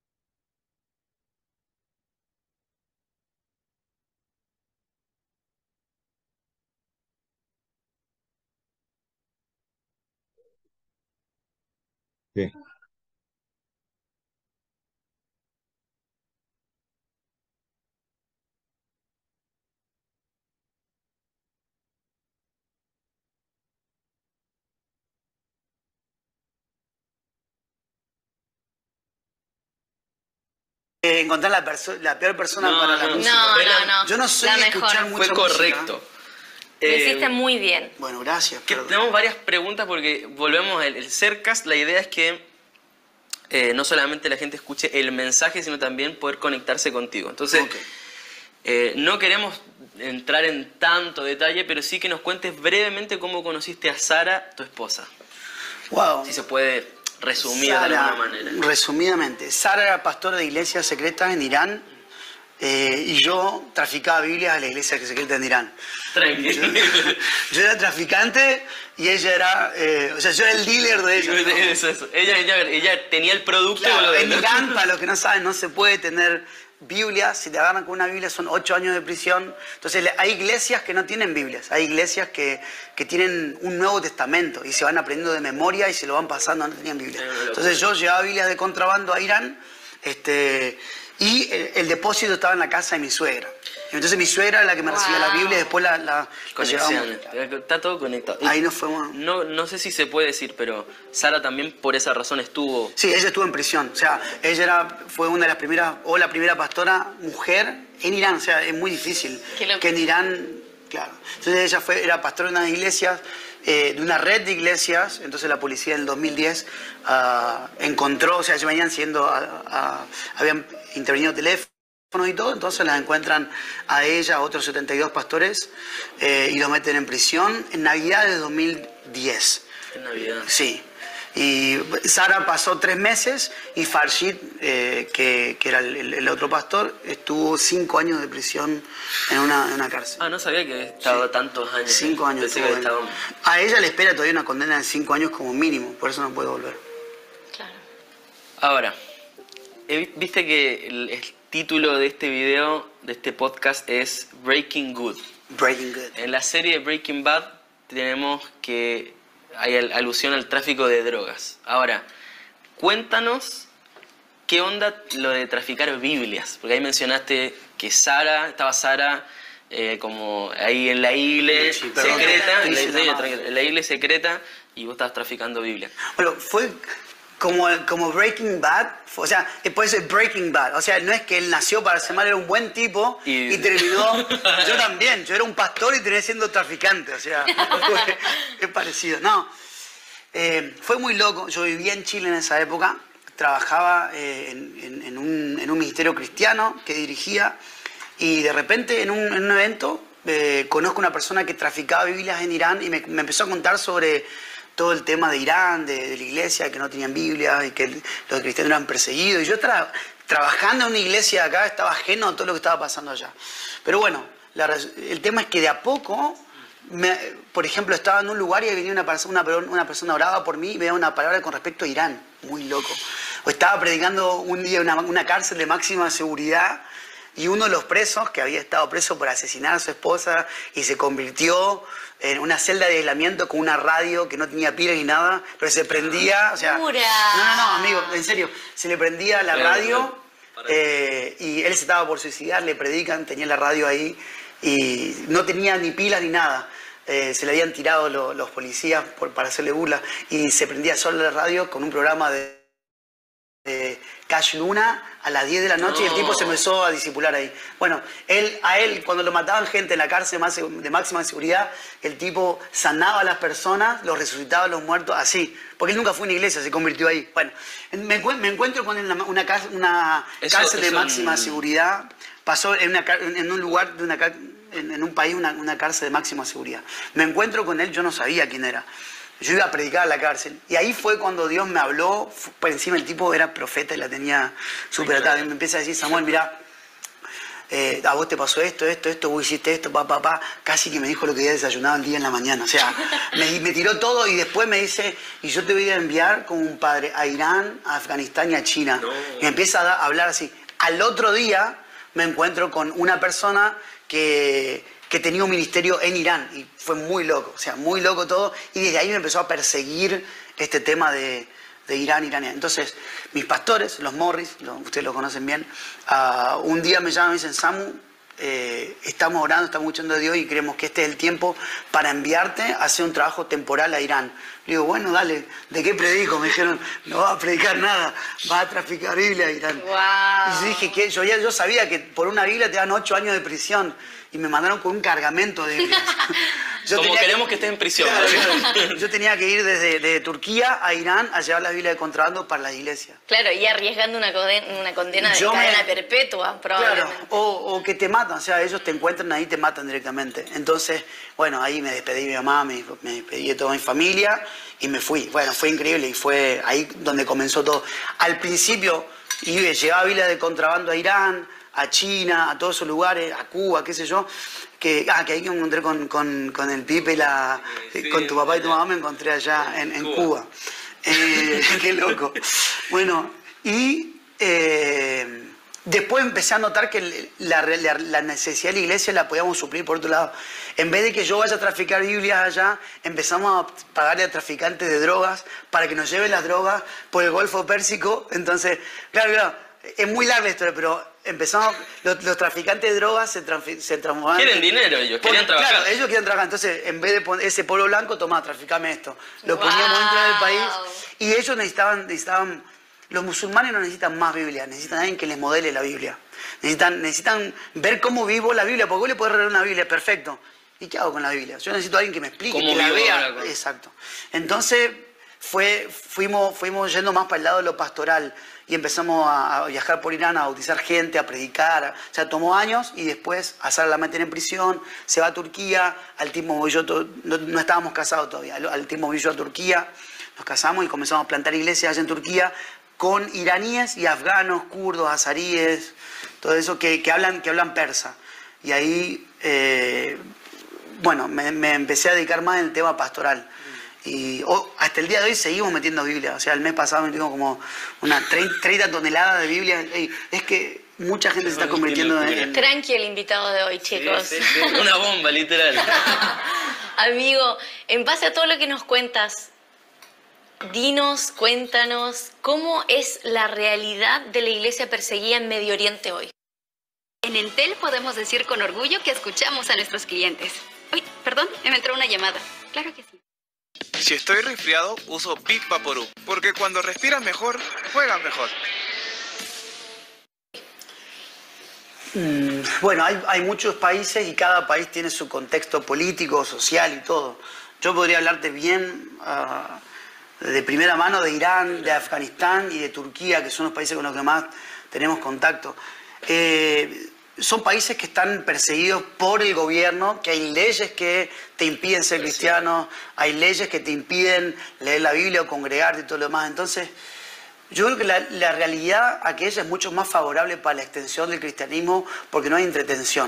A: Sí.
M: Eh, encontrar la, perso- la peor persona
N: No,
M: para la
N: no,
M: música.
N: no, no, no.
M: Yo no soy
N: La
M: de
N: mejor.
M: escuchar mucha
N: Fue
M: música.
N: correcto.
M: Lo
N: Eh,
M: hiciste
N: muy bien.
M: Bueno, gracias.
N: Que
M: perdón.
N: tenemos varias preguntas porque volvemos al el Cercast. La idea es que eh, no solamente la gente escuche el mensaje, sino también poder conectarse contigo. Entonces,
M: Ok.
N: eh, no queremos entrar en tanto detalle, pero sí que nos cuentes brevemente cómo conociste a Sara, tu esposa.
M: Wow.
N: Si se puede resumir de
M: Sara,
N: alguna manera.
M: resumidamente, Sara era pastora de iglesias secretas en Irán eh, y yo traficaba Biblias a la iglesia secreta en Irán.
N: Tranquilo.
M: Yo, yo era traficante y ella era, eh, o sea, yo era el dealer de ella. ¿no?
N: Eso, eso. Ella, ella, ella tenía el producto.
M: Claro,
N: y lo
M: en
N: vendía.
M: Irán, para los que no saben, no se puede tener Biblia. Si te agarran con una Biblia son ocho años de prisión. Entonces hay iglesias que no tienen Biblias. Hay iglesias que, que tienen un Nuevo Testamento y se van aprendiendo de memoria y se lo van pasando, no tenían Biblia. Entonces yo llevaba Biblias de contrabando a Irán este, y el, el depósito estaba en la casa de mi suegra. Entonces mi suegra era la que me recibía la Biblia y después la, la, la llevábamos.
N: Conexiones. Está todo conectado.
M: Ahí nos fuimos.
N: No, no sé si se puede decir, pero Sara también por esa razón estuvo...
M: Sí, ella estuvo en prisión. O sea, ella era, fue una de las primeras, o la primera pastora mujer en Irán. O sea, es muy difícil que en Irán, claro. Entonces ella fue, era pastora de unas iglesias, eh, de una red de iglesias. Entonces la policía en el dos mil diez uh, encontró, o sea, se venían siendo, uh, uh, habían intervenido teléfonos y todo, entonces las encuentran a ella, a otros setenta y dos pastores, eh, y los meten en prisión en Navidad de dos mil diez.
N: En Navidad.
M: Sí. Y Sara pasó tres meses y Farshid, eh, que, que era el, el otro pastor, estuvo cinco años de prisión en una, en una cárcel.
N: Ah, no sabía que había estado tantos años.
M: Cinco años.
N: Pensé que había
M: estuvo
N: estado...
M: en- A ella le espera todavía una condena de cinco años como mínimo, por eso no puede volver.
N: Ahora, he- viste que el, el título de este video, de este podcast, es Breaking Good.
M: Breaking Good.
N: En la serie Breaking Bad tenemos que hay al- alusión al tráfico de drogas. Ahora, cuéntanos qué onda lo de traficar Biblias, porque ahí mencionaste que Sara, estaba Sara eh, como ahí en la iglesia
M: perdón.
N: secreta, en la,
M: Sí, sí,
N: sí,
M: no.
N: tranquilo, en la iglesia secreta, y vos estabas traficando Biblia.
M: Bueno, fue como, como Breaking Bad, fue- o sea, por eso es Breaking Bad. O sea, no es que él nació para ser mal, era un buen tipo y, terminó. Yo también, yo era un pastor y terminé siendo traficante, o sea, fue- es parecido. No, eh, fue muy loco. Yo vivía en Chile en esa época, trabajaba eh, en, en- en un, en un ministerio cristiano que dirigía y de repente en un, en un evento eh, conozco a una persona que traficaba Biblias en Irán y me, me empezó a contar sobre todo el tema de Irán, de, de la iglesia, que no tenían Biblia y que el- los cristianos eran perseguidos. Y yo tra- trabajando en una iglesia de acá estaba ajeno a todo lo que estaba pasando allá. Pero bueno, la res- el tema es que de a poco me, por ejemplo, estaba en un lugar y venía una persona, una, una persona oraba por mí y me daba una palabra con respecto a Irán. Muy loco. O estaba predicando un día en una, una cárcel de máxima seguridad y uno de los presos, que había estado preso por asesinar a su esposa y se convirtió en una celda de aislamiento con una radio que no tenía pilas ni nada, pero se prendía, o sea...
O: ¡Pura!
M: No, no, no, amigo, en serio, se le prendía la radio eh, y él se estaba por suicidar, le predican, tenía la radio ahí y no tenía ni pilas ni nada. Eh, se le habían tirado lo, los policías por, para hacerle burla y se prendía solo la radio con un programa de... Eh, Cash Luna a las diez de la noche no. Y el tipo se empezó a disipular ahí. Bueno, él, a él cuando lo mataban gente en la cárcel más, de máxima seguridad, el tipo sanaba a las personas, los resucitaba a los muertos, así. Porque él nunca fue a una iglesia, se convirtió ahí. Bueno, me, me encuentro con una, una, una
N: eso,
M: cárcel de
N: eso
M: máxima
N: un...
M: seguridad. Pasó en, una, en un lugar, de una, en, en un país, una, una cárcel de máxima seguridad. Me encuentro con él, yo no sabía quién era. Yo iba a predicar a la cárcel. Y ahí fue cuando Dios me habló. Por encima el tipo era profeta y la tenía súper atada. Y me empieza a decir, Samuel, mirá, eh, a vos te pasó esto, esto, esto, vos hiciste esto, papá, papá. Casi que me dijo lo que había desayunado el día en la mañana. O sea, me, me tiró todo y después me dice, y yo te voy a enviar como un padre a Irán, a Afganistán y a China. No. Y me empieza a, a hablar así. Al otro día me encuentro con una persona que... que tenía un ministerio en Irán y fue muy loco, o sea, muy loco todo y desde ahí me empezó a perseguir este tema de, de Irán, Irán. Entonces, mis pastores, los Morris, lo, ustedes lo conocen bien, uh, un día me llaman y me dicen, Samu, eh, estamos orando, estamos escuchando a Dios y creemos que este es el tiempo para enviarte a hacer un trabajo temporal a Irán. Le digo, bueno, dale, ¿de qué predico? Me dijeron, no vas a predicar nada, vas a traficar Biblia a Irán.
O: Wow.
M: Y yo dije, que yo ya yo sabía que por una Biblia te dan ocho años de prisión. Y me mandaron con un cargamento de Biblias.
N: Yo Como queremos que, que estés en prisión.
M: Claro, claro. Yo tenía que ir desde de Turquía a Irán a llevar la Biblia de contrabando para la iglesia.
O: Claro, y arriesgando una condena, una condena de
M: Yo
O: cadena
M: me...
O: perpetua, probablemente.
M: Claro, o, o que te matan, o sea, ellos te encuentran ahí y te matan directamente. Entonces, bueno, ahí me despedí de mi mamá, me, me despedí de toda mi familia y me fui. Bueno, fue increíble y fue ahí donde comenzó todo. Al principio, llevaba Biblia de contrabando a Irán, a China, a todos esos lugares, a Cuba, qué sé yo, que, ah, que ahí me encontré con, con, con el Pipe, la, sí, con tu papá y tu mamá, me encontré allá en, en Cuba. Cuba. Eh, qué loco. Bueno, y eh, después empecé a notar que la, la, la necesidad de la iglesia la podíamos suplir por otro lado. En vez de que yo vaya a traficar Biblias allá, empezamos a pagarle a traficantes de drogas para que nos lleven las drogas por el Golfo Pérsico. Entonces, claro, claro, es muy larga la historia, pero empezamos, los, los traficantes de drogas se, se transformaban...
N: Quieren dinero ellos, por, querían trabajar.
M: Claro, ellos querían trabajar. Entonces, en vez de poner ese polvo blanco, tomá, traficame esto. Lo wow. poníamos dentro del país y ellos necesitaban, necesitaban... Los musulmanes no necesitan más Biblia, necesitan a alguien que les modele la Biblia. Necesitan, necesitan ver cómo vivo la Biblia, porque vos le podés regalar una Biblia, perfecto. ¿Y qué hago con la Biblia? Yo necesito a alguien que me explique, que la vea. Con... Exacto. Entonces, fue, fuimos, fuimos yendo más para el lado de lo pastoral. Y empezamos a viajar por Irán, a bautizar gente, a predicar. O sea, tomó años y después a Sara la meten en prisión, se va a Turquía, al tiempo yo no, no estábamos casados todavía, al tiempo voy yo a Turquía, nos casamos y comenzamos a plantar iglesias allá en Turquía con iraníes y afganos, kurdos, azaríes, todo eso que, que, hablan, que hablan persa. Y ahí, eh, bueno, me, me empecé a dedicar más en el tema pastoral. Y oh, hasta el día de hoy seguimos metiendo Biblia. O sea, el mes pasado metimos como una treinta toneladas de Biblia. Es que mucha gente se está convirtiendo en...
O: Tranqui el invitado de hoy, chicos.
N: Sí, sí, sí. Una bomba, literal.
O: Amigo, en base a todo lo que nos cuentas, dinos, cuéntanos, ¿cómo es la realidad de la iglesia perseguida en Medio Oriente hoy?
P: En Entel podemos decir con orgullo que escuchamos a nuestros clientes. Uy, perdón, me entró una llamada. Claro que sí.
Q: Si estoy resfriado, uso Big Vaporub, porque cuando respiras mejor, juegas mejor.
M: Mm, bueno, hay, hay muchos países y cada país tiene su contexto político, social y todo. Yo podría hablarte bien uh, de primera mano de Irán, de Afganistán y de Turquía, que son los países con los que más tenemos contacto. Eh, Son países que están perseguidos por el gobierno, que hay leyes que te impiden ser cristiano, hay leyes que te impiden leer la Biblia o congregarte y todo lo demás. Entonces, yo creo que la, la realidad aquella es mucho más favorable para la extensión del cristianismo porque no hay entretención.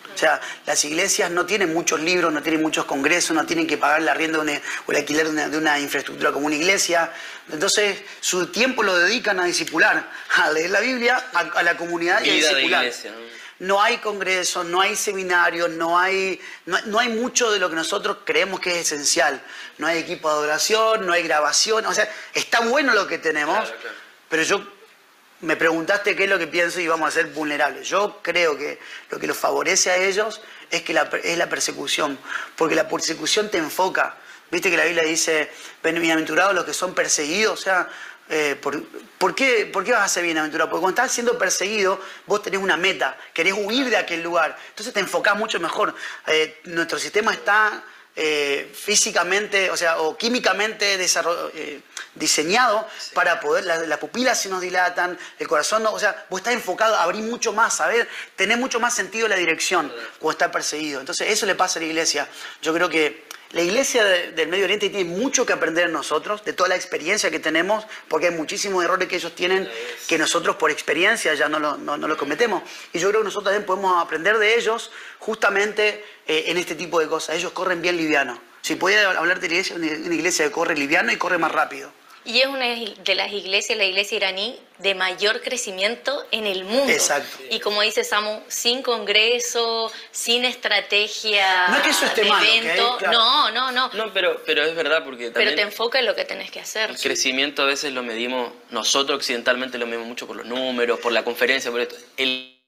M: O sea, las iglesias no tienen muchos libros, no tienen muchos congresos, no tienen que pagar la rienda de una, o el alquiler de una, de una infraestructura como una iglesia. Entonces, su tiempo lo dedican a discipular, a leer la Biblia, a, a la comunidad y a
N: Vida de
M: discipular.
N: iglesia, ¿no?
M: No hay congresos, no hay seminarios, no hay, no, no hay mucho de lo que nosotros creemos que es esencial. No hay equipo de adoración, no hay grabación. O sea, está bueno lo que tenemos,
N: Claro, claro.
M: pero yo me preguntaste qué es lo que pienso y vamos a ser vulnerables. Yo creo que lo que los favorece a ellos es que la, es la persecución, porque la persecución te enfoca. Viste que la Biblia dice, bienaventurados los que son perseguidos, o sea, eh, por, ¿por, qué, ¿por qué vas a ser bienaventurado? Porque cuando estás siendo perseguido, vos tenés una meta, querés huir de aquel lugar, entonces te enfocás mucho mejor. Eh, nuestro sistema está eh, físicamente, o sea, o químicamente desarroll- eh, diseñado sí. para poder, las la pupilas se nos dilatan, el corazón, no, o sea, vos estás enfocado a abrir mucho más, a ver, tenés mucho más sentido la dirección cuando estás perseguido. Entonces eso le pasa a la iglesia. Yo creo que la iglesia de, del Medio Oriente tiene mucho que aprender en nosotros, de toda la experiencia que tenemos, porque hay muchísimos errores que ellos tienen que nosotros por experiencia ya no lo, no, no lo cometemos. Y yo creo que nosotros también podemos aprender de ellos justamente eh, en este tipo de cosas. Ellos corren bien liviano. Si pudiera hablar de la iglesia, una iglesia que corre liviano y corre más rápido.
O: Y es una de las iglesias, la iglesia iraní, de mayor crecimiento en el mundo.
M: Exacto.
O: Y como dice Samu, sin congreso, sin estrategia
M: no es que eso esté
O: de
M: mal,
O: evento.
M: ¿okay? Claro.
O: No, no, no.
N: No, pero, pero es verdad porque
O: Pero
N: también
O: te enfoca en lo que tenés que hacer.
N: el crecimiento a veces lo medimos, nosotros occidentalmente lo medimos mucho por los números, por la conferencia, por esto. El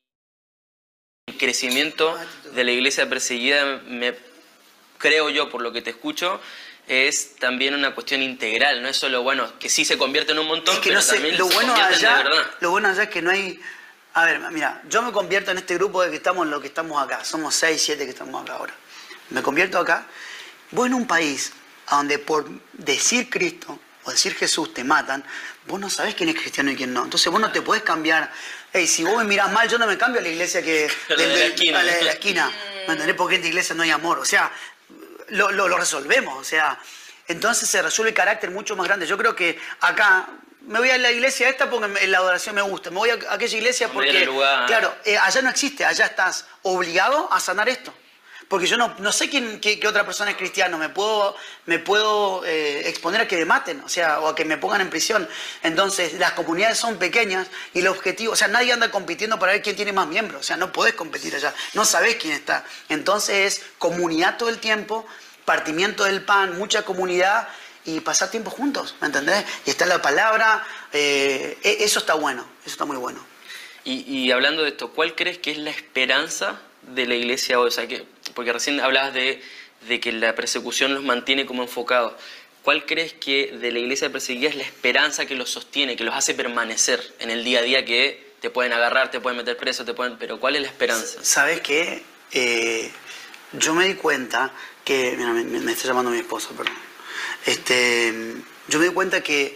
N: crecimiento de la iglesia perseguida, me, creo yo, por lo que te escucho, es también una cuestión integral, no es solo, bueno, que sí se convierte en un montón,
M: Es que
N: pero
M: no sé,
N: también
M: lo
N: se
M: bueno
N: convierten
M: allá,
N: de verdad.
M: lo bueno allá es que no hay... A ver, mira, yo me convierto en este grupo de que estamos lo que estamos acá. Somos seis, siete que estamos acá ahora. Me convierto acá. Vos en un país a donde por decir Cristo o decir Jesús te matan, vos no sabés quién es cristiano y quién no. Entonces vos no te podés cambiar. Hey, si vos me mirás mal, yo no me cambio a la iglesia que...
N: La de la esquina.
M: A la de la esquina. ¿Me entendés? Porque en esta iglesia no hay amor. O sea, lo, lo, lo resolvemos. O sea, entonces se resuelve el carácter mucho más grande. Yo creo que acá... Me voy a la iglesia esta porque la adoración me gusta. Me voy a aquella iglesia porque, claro, eh, allá no existe. Allá estás obligado a sanar esto. Porque yo no, no sé quién, qué, qué otra persona es cristiano. Me puedo, me puedo eh, exponer a que me maten, o sea, o a que me pongan en prisión. Entonces, las comunidades son pequeñas y el objetivo... O sea, nadie anda compitiendo para ver quién tiene más miembros. O sea, no podés competir allá. No sabés quién está. Entonces, es comunidad todo el tiempo, partimiento del pan, mucha comunidad... y pasar tiempo juntos, ¿me entendés? Y está la palabra, eh, eso está bueno, eso está muy bueno.
N: Y, y hablando de esto, ¿cuál crees que es la esperanza de la iglesia hoy? O sea, que, porque recién hablabas de, de que la persecución los mantiene como enfocados. ¿Cuál crees que de la iglesia perseguida es la esperanza que los sostiene, que los hace permanecer en el día a día, que te pueden agarrar, te pueden meter preso, te pueden... pero ¿cuál es la esperanza?
M: ¿Sabes qué? Eh, yo me di cuenta que... Mira, me, me está llamando mi esposo, perdón. Este, yo me di cuenta que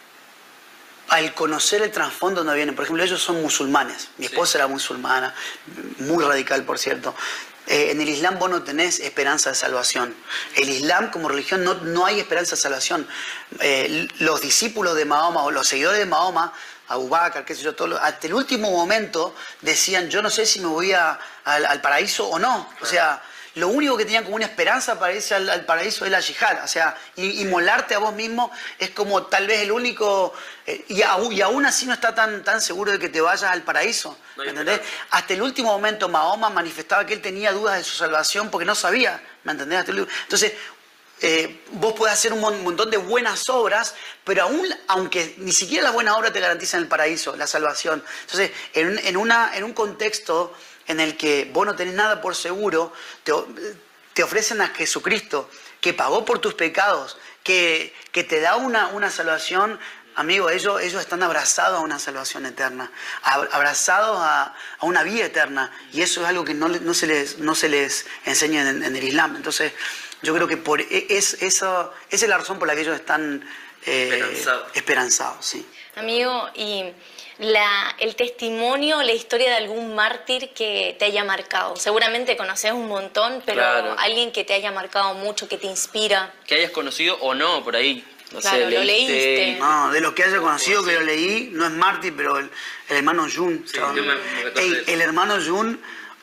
M: al conocer el trasfondo donde vienen, por ejemplo, ellos son musulmanes, mi esposa sí. era musulmana, muy radical, por cierto. Eh, en el Islam vos no tenés esperanza de salvación. El Islam como religión no, no hay esperanza de salvación. Eh, los discípulos de Mahoma o los seguidores de Mahoma, Abu Bakr, qué sé yo, todo lo, hasta el último momento decían, yo no sé si me voy a, al, al paraíso o no. O sea, lo único que tenían como una esperanza para irse al, al paraíso es la yihad. O sea, inmolarte a vos mismo es como tal vez el único... Eh, y, aún, y aún así no está tan, tan seguro de que te vayas al paraíso. ¿Me entendés? Hasta el último momento Mahoma manifestaba que él tenía dudas de su salvación porque no sabía. ¿Me entendés? Hasta el, entonces, eh, vos podés hacer un montón de buenas obras, pero aún, aunque ni siquiera las buenas obras te garantizan el paraíso, la salvación. Entonces, en, en, una, en un contexto... en el que vos no tenés nada por seguro, te, te ofrecen a Jesucristo, que pagó por tus pecados, que, que te da una, una salvación. Amigo, ellos, ellos están abrazados a una salvación eterna, abrazados a, a una vida eterna, y eso es algo que no, no, se, les, no se les enseña en, en el Islam. Entonces, yo creo que por es, eso, esa es la razón por la que ellos están eh, esperanzados. esperanzados sí.
O: Amigo, y... La, el testimonio, la historia de algún mártir que te haya marcado. Seguramente conoces un montón, pero
N: claro.
O: alguien que te haya marcado mucho, que te inspira.
N: Que hayas conocido o no, por ahí. No
O: claro,
N: sé,
O: lo
N: leíste.
O: leíste.
M: No, de los que haya conocido, que lo leí, no es mártir, pero el, el hermano Jun.
N: Sí, yo me, me
M: el, el hermano Jun,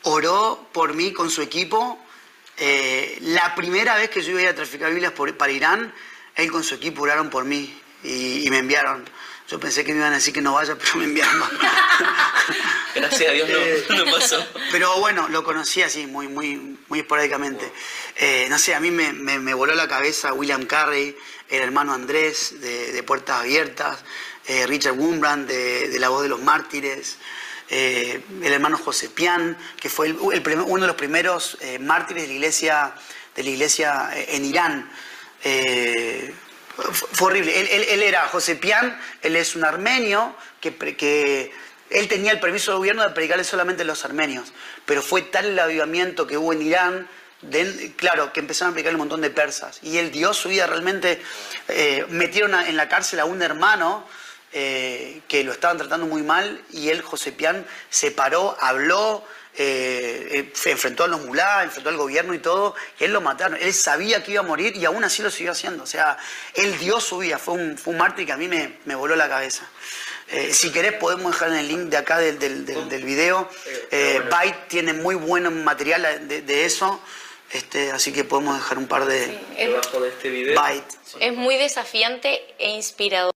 M: oró por mí con su equipo. Eh, la primera vez que yo iba a traficar Biblias por, para Irán, él con su equipo oraron por mí y, y me enviaron. Yo pensé que me iban a decir que no vaya, pero me enviaron.
N: Gracias a Dios no,
M: Eh,
N: no pasó.
M: Pero bueno, lo conocí así, muy, muy, muy esporádicamente. Eh, no sé, a mí me, me, me voló la cabeza William Carey, el hermano Andrés de, de Puertas Abiertas, eh, Richard Wurmbrand de, de La Voz de los Mártires, eh, el hermano José Pian, que fue el, el prim- uno de los primeros eh, mártires de la iglesia, de la iglesia eh, en Irán. Eh, fue, fue horrible. Él, él, él era José Pian, él es un armenio que... pre- que él tenía el permiso del gobierno de predicarle solamente a los armenios, pero fue tal el avivamiento que hubo en Irán, de, claro, que empezaron a predicarle un montón de persas. Y él dio su vida realmente. Eh, metieron a, en la cárcel a un hermano eh, que lo estaban tratando muy mal, y él, José Pian, se paró, habló, eh, eh, se enfrentó a los mulá, enfrentó al gobierno y todo, y él lo mataron. Él sabía que iba a morir y aún así lo siguió haciendo. O sea, él dio su vida, fue un, fue un mártir que a mí me, me voló la cabeza. Eh, si querés podemos dejar en el link de acá del, del, del, del video. Eh, Byte tiene muy buen material de, de eso, este, así que podemos dejar un par de...
O: Es,
N: Debajo de este video.
M: Byte.
O: es muy desafiante e inspirador.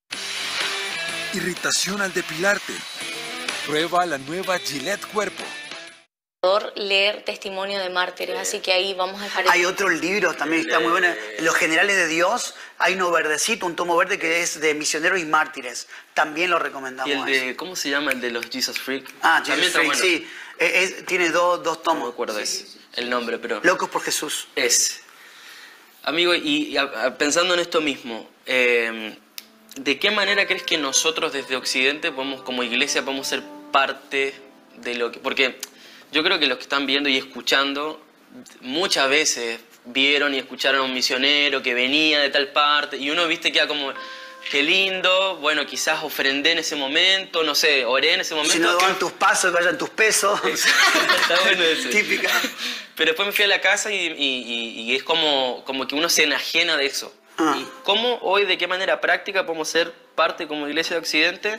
R: Irritación al depilarte. Prueba la nueva Gillette Cuerpo.
O: Leer testimonio de mártires, así que ahí vamos a dejar...
M: Hay otros libros también que está muy bueno. Los Generales de Dios, hay uno verdecito, un tomo verde que es de misioneros y mártires. También lo recomendamos.
N: Y el de, ¿cómo se llama el de los Jesus Freak?
M: Ah,
N: También
M: Jesus
N: está
M: Freak,
N: bueno.
M: sí. Es- es- tiene dos, dos tomos.
N: No me acuerdo ese, el nombre, pero...
M: Locos por Jesús.
N: Es. Amigo, y, y a- a- pensando en esto mismo, eh, ¿de qué manera crees que nosotros desde Occidente podemos, como iglesia, podemos ser parte de lo que... Porque yo creo que los que están viendo y escuchando, muchas veces vieron y escucharon a un misionero que venía de tal parte, y uno, viste, queda como... Qué lindo, bueno, quizás ofrendé en ese momento, no sé, oré en ese momento.
M: Si no van tus pasos, que vayan tus pesos.
N: Está bueno eso.
M: Típica.
N: Pero después me fui a la casa y, y- y- y es como, como que uno se enajena de eso.
M: Ah.
N: ¿Y cómo hoy, de qué manera práctica podemos ser parte como iglesia de Occidente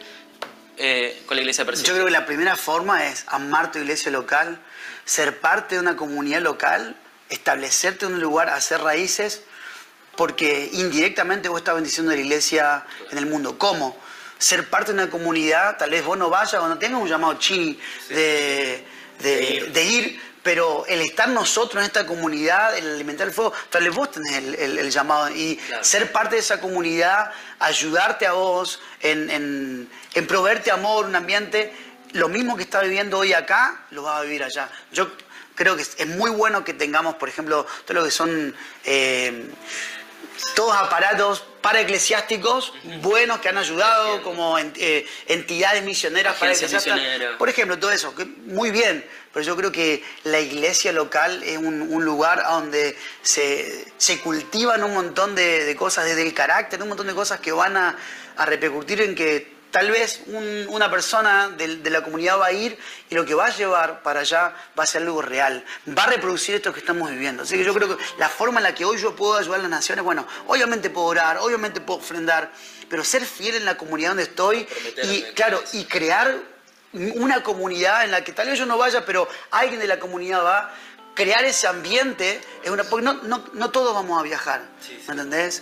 N: eh, con la iglesia
M: Yo
N: perseguida?
M: creo que la primera forma es amar tu iglesia local, ser parte de una comunidad local, establecerte en un lugar, hacer raíces, porque indirectamente vos estás bendiciendo a la iglesia en el mundo. ¿Cómo? Ser parte de una comunidad, tal vez vos no vayas o no tengas un llamado chini de, de, de ir, pero el estar nosotros en esta comunidad, el alimentar el fuego, tal vez vos tenés el, el- el llamado, y
N: Claro.
M: ser parte de esa comunidad, ayudarte a vos en, en, en proveerte amor, un ambiente, lo mismo que está viviendo hoy acá, lo vas a vivir allá. Yo creo que es, es muy bueno que tengamos, por ejemplo, todo lo que son... eh, todos aparatos paraeclesiásticos buenos que han ayudado, como en- eh, entidades misioneras
N: Agencias
M: paraeclesiásticas.
N: misioneras.
M: Por ejemplo, todo eso, que muy bien, pero yo creo que la iglesia local es un, un lugar a donde se, se cultivan un montón de, de cosas, desde el carácter, un montón de cosas que van a, a repercutir en que tal vez un- una persona de, de la comunidad va a ir y lo que va a llevar para allá va a ser algo real. Va a reproducir esto que estamos viviendo. Así que yo creo que la forma en la que hoy yo puedo ayudar a las naciones, bueno, obviamente puedo orar, obviamente puedo ofrendar, pero ser fiel en la comunidad donde estoy y, claro, y crear una comunidad en la que tal vez yo no vaya, pero alguien de la comunidad va. Crear ese ambiente, es una, porque no, no, no todos vamos a viajar, ¿me entendés?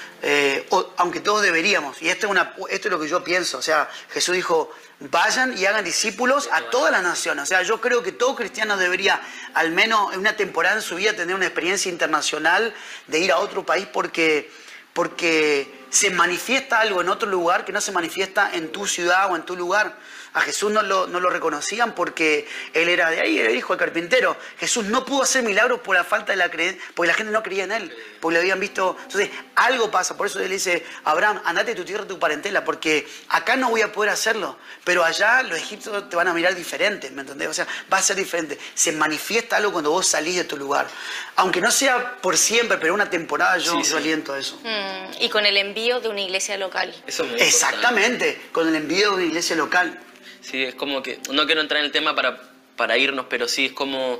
M: Eh, o- aunque todos deberíamos, y esto es, una, esto es lo que yo pienso, o sea, Jesús dijo, vayan y hagan discípulos a todas las naciones, o sea, yo creo que todo cristiano debería, al menos en una temporada en su vida, tener una experiencia internacional de ir a otro país, porque, porque se manifiesta algo en otro lugar que no se manifiesta en tu ciudad o en tu lugar. A Jesús no lo, no lo reconocían porque él era de ahí, era hijo de carpintero. Jesús no pudo hacer milagros por la falta de la creencia, porque la gente no creía en él, porque le habían visto. Entonces, algo pasa. Por eso él dice, Abraham, andate de tu tierra, de tu parentela, porque acá no voy a poder hacerlo, pero allá los egipcios te van a mirar diferente, ¿me entendés? O sea, va a ser diferente. Se manifiesta algo cuando vos salís de tu lugar. Aunque no sea por siempre, pero una temporada yo,
N: Sí,
M: yo
N: sí.
M: aliento a eso.
O: Mm, y con el envío de una iglesia local.
N: Eso es muy
M: Exactamente, con el envío de una iglesia local.
N: Sí, es como que, no quiero entrar en el tema para, para irnos, pero sí es como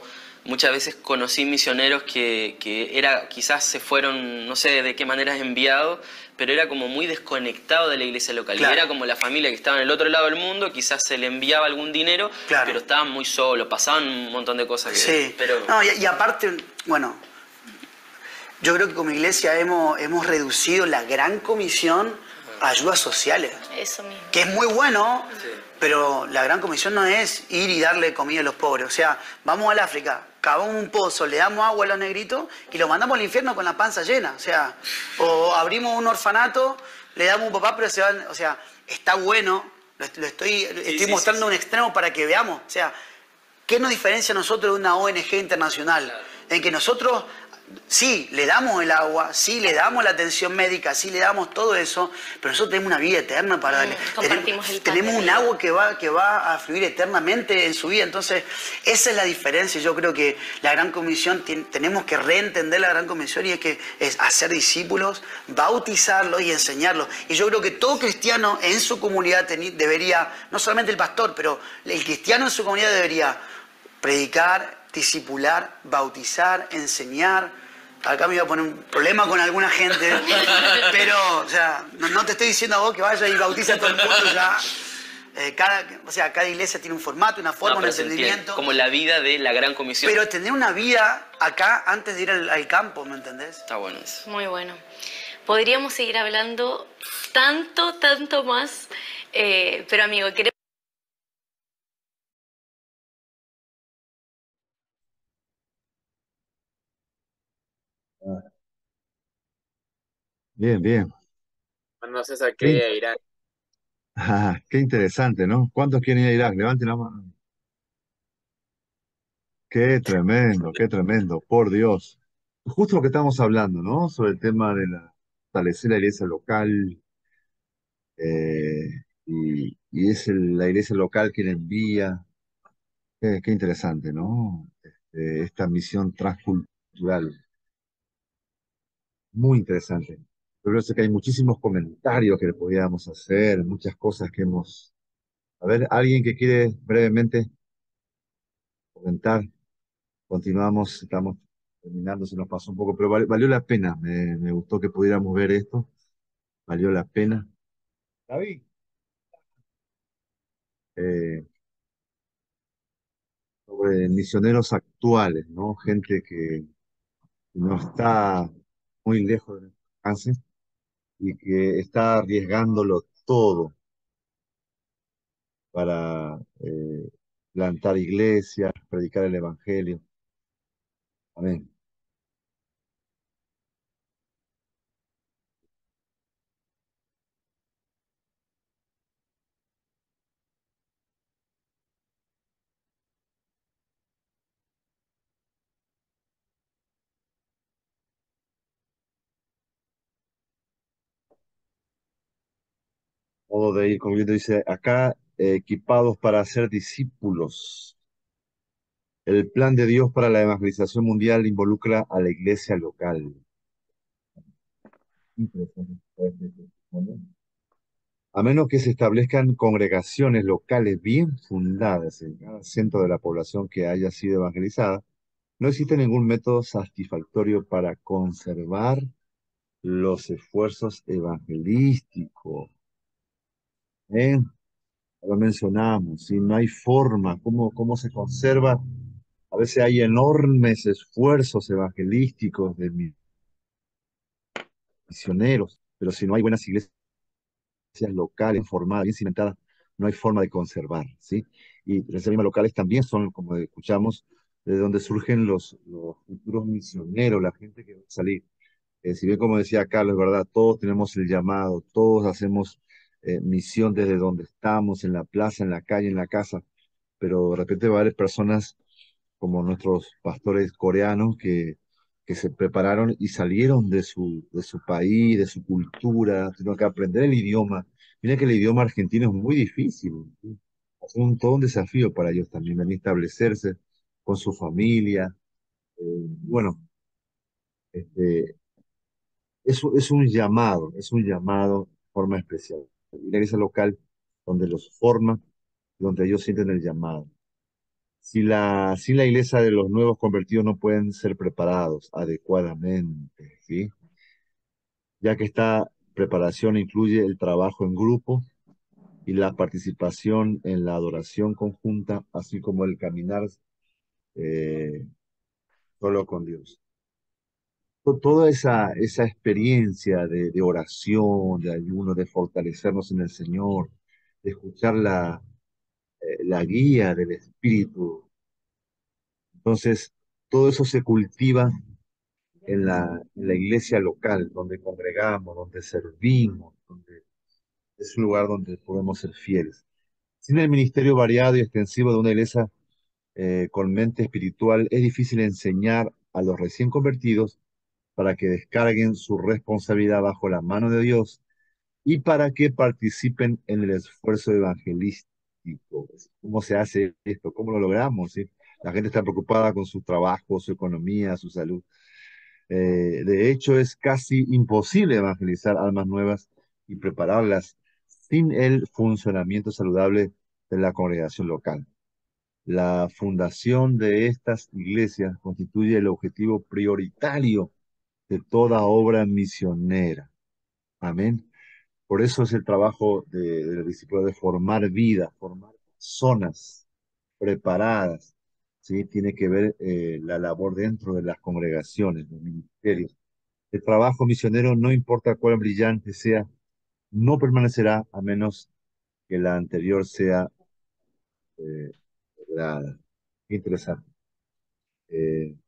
N: muchas veces conocí misioneros que, que era, quizás se fueron, no sé de qué manera enviados, pero era como muy desconectado de la iglesia local.
M: Claro.
N: Y era como la familia que estaba en el otro lado del mundo, quizás se le enviaba algún dinero,
M: Claro.
N: pero estaban muy solos, pasaban un montón de cosas. Que,
M: Sí.
N: pero,
M: No, y, y aparte, bueno, yo creo que como iglesia hemos, hemos reducido la gran comisión a ayudas sociales.
O: Eso mismo.
M: Que es muy bueno, pero la gran comisión no es ir y darle comida a los pobres. O sea, vamos al África, cavamos un pozo, le damos agua a los negritos y los mandamos al infierno con la panza llena. O sea, o abrimos un orfanato, le damos un papá, pero se van... O sea, está bueno, lo, lo estoy, estoy
N: sí,
M: mostrando
N: sí,
M: un extremo para que veamos. O sea, ¿qué nos diferencia a nosotros de una O N G internacional? En que nosotros... Sí, le damos el agua, sí, le damos la atención médica, sí, le damos todo eso, pero nosotros tenemos una vida eterna para darle.
O: Mm, compartimos el pan
M: tenemos
O: de
M: un
O: vida.
M: agua que va, que va a fluir eternamente en su vida. Entonces, esa es la diferencia. Yo creo que la Gran Comisión, tien- tenemos que reentender la Gran Comisión y es que es hacer discípulos, bautizarlos y enseñarlos. Y yo creo que todo cristiano en su comunidad teni- debería, no solamente el pastor, pero el cristiano en su comunidad debería predicar, discipular, bautizar, enseñar. Acá me iba a poner un problema con alguna gente, pero, o sea, no, no te estoy diciendo a vos que vayas y bautiza a todo el mundo ya. Eh, cada, o sea, cada iglesia tiene un formato, una forma,
N: no,
M: un
N: pero se entiende,
M: entendimiento.
N: como la vida de la gran comisión.
M: Pero tener una vida acá antes de ir al, al campo, ¿me entendés?
N: Está bueno eso.
O: Muy bueno. Podríamos seguir hablando tanto, tanto más, eh, pero amigo, queremos...
A: Bien, bien.
L: No sé a
A: Qué, in-
L: qué Irán.
A: ah, qué interesante, ¿no? ¿Cuántos quieren ir a Irak? Levanten la mano. Qué tremendo, qué tremendo, por Dios. Justo lo que estamos hablando, ¿no? Sobre el tema de la, fortalecer la iglesia local, eh, y, y es el- la iglesia local quien envía. Qué, qué interesante, ¿no? Este, esta misión transcultural, muy interesante. Yo creo que hay muchísimos comentarios que le podríamos hacer, muchas cosas que hemos... A ver, ¿alguien que quiere brevemente comentar? Continuamos, estamos terminando, se nos pasó un poco, pero val- valió la pena. Me, me gustó que pudiéramos ver esto, valió la pena. David. Eh, Sobre misioneros actuales, ¿no? Gente que no está muy lejos de nuestro alcance y que está arriesgándolo todo para eh, plantar iglesias, predicar el evangelio. Amén. Modo de ir, como dice acá, eh, equipados para ser discípulos. El plan de Dios para la evangelización mundial involucra a la iglesia local. Interesante. A menos que se establezcan congregaciones locales bien fundadas en cada centro de la población que haya sido evangelizada, no existe ningún método satisfactorio para conservar los esfuerzos evangelísticos. ¿Eh? Lo mencionamos, si no hay forma, ¿cómo, cómo se conserva? A veces hay enormes esfuerzos evangelísticos de misioneros, pero si no hay buenas iglesias locales, formadas, bien cimentadas, no hay forma de conservar, ¿sí? Y las mismas locales también son, como escuchamos, de donde surgen los, los futuros misioneros, la gente que va a salir. Eh, si bien, como decía Carlos, es verdad, todos tenemos el llamado, todos hacemos eh, misión desde donde estamos, en la plaza, en la calle, en la casa, pero de repente va a haber personas como nuestros pastores coreanos que, que se prepararon y salieron de su, de su país, de su cultura, tuvieron que aprender el idioma. Mira que el idioma argentino es muy difícil, ¿sí? Es un, todo un desafío para ellos también, venir a establecerse con su familia. Eh, bueno, este, es, un- es un llamado, es un llamado de forma especial. La iglesia local donde los forma, donde ellos sienten el llamado. Si la, si la iglesia de los nuevos convertidos no pueden ser preparados adecuadamente, ¿sí? Ya que esta preparación incluye el trabajo en grupo y la participación en la adoración conjunta, así como el caminar eh, solo con Dios. To- Toda esa, esa experiencia de, de oración, de ayuno, de fortalecernos en el Señor, de escuchar la, eh, la guía del Espíritu. Entonces, todo eso se cultiva en la, en la iglesia local, donde congregamos, donde servimos, donde es un lugar donde podemos ser fieles. Sin el ministerio variado y extensivo de una iglesia eh, con mente espiritual, es difícil enseñar a los recién convertidos para que descarguen su responsabilidad bajo la mano de Dios y para que participen en el esfuerzo evangelístico. ¿Cómo se hace esto? ¿Cómo lo logramos? ¿Sí? La gente está preocupada con su trabajo, su economía, su salud. Eh, de hecho, es casi imposible evangelizar almas nuevas y prepararlas sin el funcionamiento saludable de la congregación local. La fundación de estas iglesias constituye el objetivo prioritario de toda obra misionera. Amén. Por eso es el trabajo de, de los discípulos de formar vida, formar personas preparadas. ¿Sí? Tiene que ver eh, la labor dentro de las congregaciones, los ministerios. El trabajo misionero, no importa cuán brillante sea, no permanecerá a menos que la anterior sea eh, lograda. Qué interesante. Eh,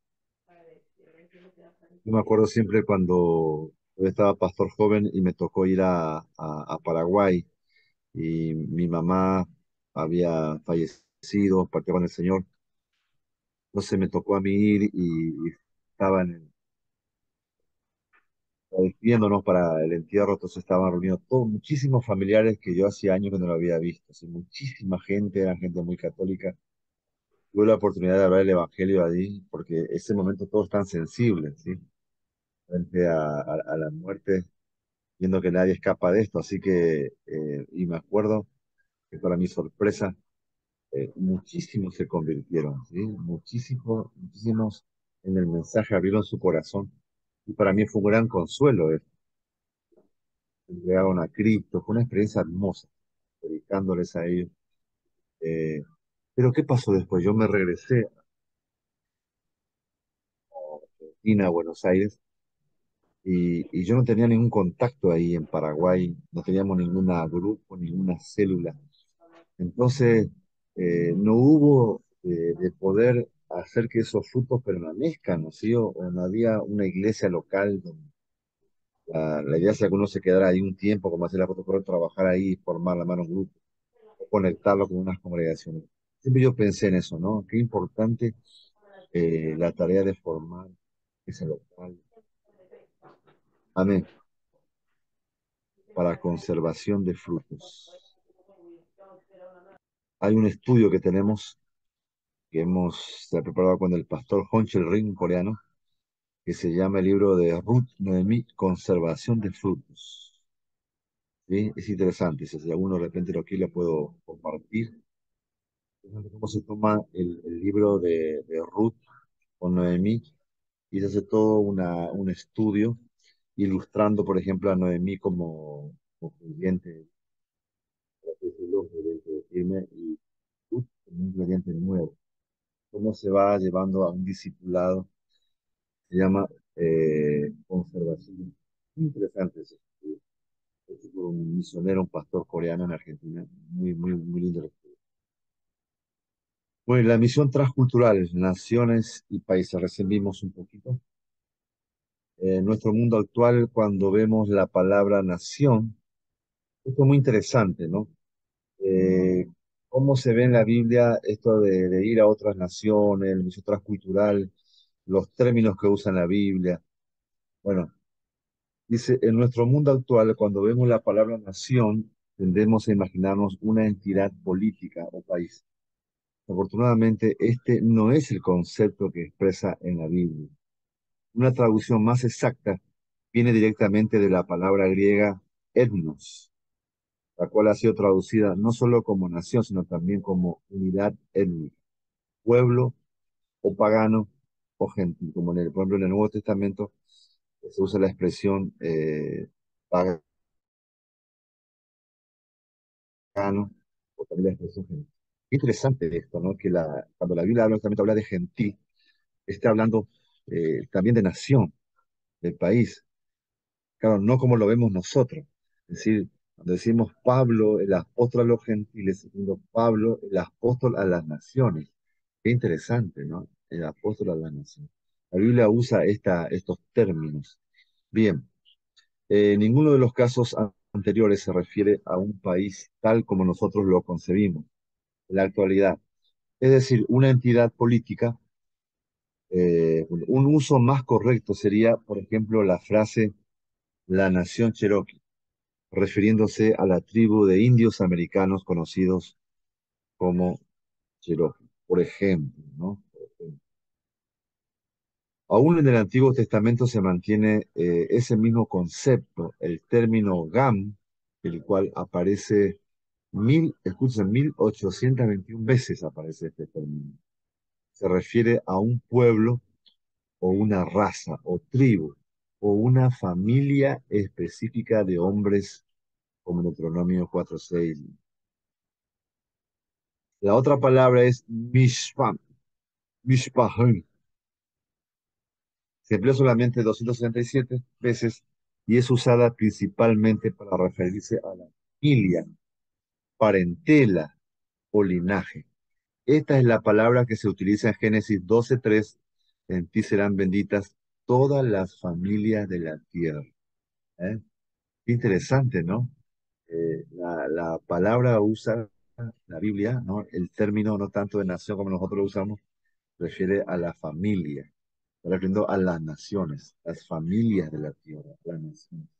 A: yo me acuerdo siempre cuando yo estaba pastor joven y me tocó ir a, a- a Paraguay y mi mamá había fallecido, partió con el Señor. Entonces me tocó a mí ir y, y estaban despidiéndonos para el entierro, entonces estaban reunidos todos, muchísimos familiares que yo hacía años que no lo había visto, así, muchísima gente, era gente muy católica. Tuve la oportunidad de hablar el Evangelio allí, porque ese momento todos tan sensibles, ¿sí? Frente a, a- a la muerte, viendo que nadie escapa de esto, así que, eh, y me acuerdo que para mi sorpresa, eh, muchísimos se convirtieron, ¿sí? Muchísimos, muchísimos en el mensaje abrieron su corazón, y para mí fue un gran consuelo, eh, entregaron a Cristo, fue una experiencia hermosa, predicándoles a ellos. Eh, pero ¿qué pasó después? Yo me regresé a Argentina, a Buenos Aires, y, y yo no tenía ningún contacto ahí en Paraguay, no teníamos ningún grupo, ninguna célula. Entonces, eh, no hubo eh, de poder hacer que esos frutos permanezcan, ¿no? ¿Sí? O, o no había una iglesia local donde la, la idea sea que uno se quedara ahí un tiempo, como hacer la poder trabajar ahí, formar la mano en grupo, o conectarlo con unas congregaciones. Siempre yo pensé en eso, ¿no? Qué importante eh, la tarea de formar ese local. Amén. Para conservación de frutos. Hay un estudio que tenemos, que hemos se ha preparado con el pastor Honchel Ring, coreano, que se llama el libro de Ruth Noemí, Conservación de Frutos. ¿Sí? Es interesante, si alguno de repente lo quiere, lo puedo compartir. Cómo se toma el, el libro de, de Ruth con Noemí y se hace todo una, un estudio ilustrando, por ejemplo, a Noemí como, como creyente, por así decirlo, creyente firme, y Ruth como un creyente nuevo. Cómo se va llevando a un discipulado, se llama eh, conservación. Muy interesante eso. Hecho por un misionero, un pastor coreano en Argentina. Muy, muy, muy lindo. Bueno, la misión transcultural, naciones y países. Recién vimos un poquito. En nuestro mundo actual, cuando vemos la palabra nación, esto es muy interesante, ¿no? Eh, ¿Cómo se ve en la Biblia esto de, de ir a otras naciones, la misión transcultural, los términos que usa en la Biblia? Bueno, dice, en nuestro mundo actual, cuando vemos la palabra nación, tendemos a imaginarnos una entidad política o país. Afortunadamente, este no es el concepto que expresa en la Biblia. Una traducción más exacta viene directamente de la palabra griega etnos, la cual ha sido traducida no solo como nación, sino también como unidad étnica. pueblo o pagano o gentil, como en el, por ejemplo en el Nuevo Testamento se usa la expresión eh, pagano o también la expresión gentil. Qué interesante esto, ¿no? Que la, cuando la Biblia habla, justamente habla de gentil, está hablando eh, también de nación, del país. Claro, no como lo vemos nosotros. Es decir, cuando decimos Pablo, el apóstol a los gentiles, segundo Pablo, el apóstol a las naciones. Qué interesante, ¿no? El apóstol a las naciones. La Biblia usa esta, estos términos. Bien, eh, ninguno de los casos a- anteriores se refiere a un país tal como nosotros lo concebimos en la actualidad. Es decir, una entidad política. Eh, un uso más correcto sería, por ejemplo, la frase la nación Cherokee, refiriéndose a la tribu de indios americanos conocidos como Cherokee, por ejemplo, ¿no? Aún en el Antiguo Testamento se mantiene eh, ese mismo concepto, el término Gam, el cual aparece mil, escuchen, mil ochocientas veintiuna veces aparece este término. Se refiere a un pueblo o una raza o tribu o una familia específica de hombres, como en Deuteronomio cuatro seis. La otra palabra es mishpam, mishpahim. Se emplea solamente doscientas sesenta y siete veces y es usada principalmente para referirse a la familia, parentela o linaje. Esta es la palabra que se utiliza en Génesis doce tres. En ti serán benditas todas las familias de la tierra. ¿Eh? Qué interesante, ¿no? Eh, la, la palabra usa la Biblia, ¿no? El término no tanto de nación como nosotros lo usamos, refiere a la familia, está refiriendo a las naciones, las familias de la tierra, las naciones.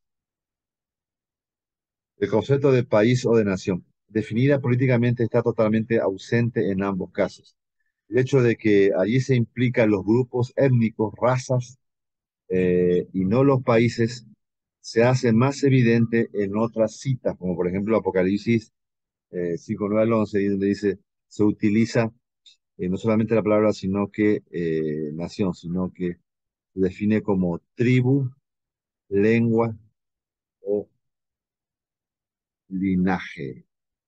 A: El concepto de país o de nación, definida políticamente, está totalmente ausente en ambos casos. El hecho de que allí se implican los grupos étnicos, razas, eh, y no los países, se hace más evidente en otras citas, como por ejemplo Apocalipsis eh, cinco, nueve al once, donde dice, se utiliza eh, no solamente la palabra, sino que eh, nación, sino que se define como tribu, lengua o linaje.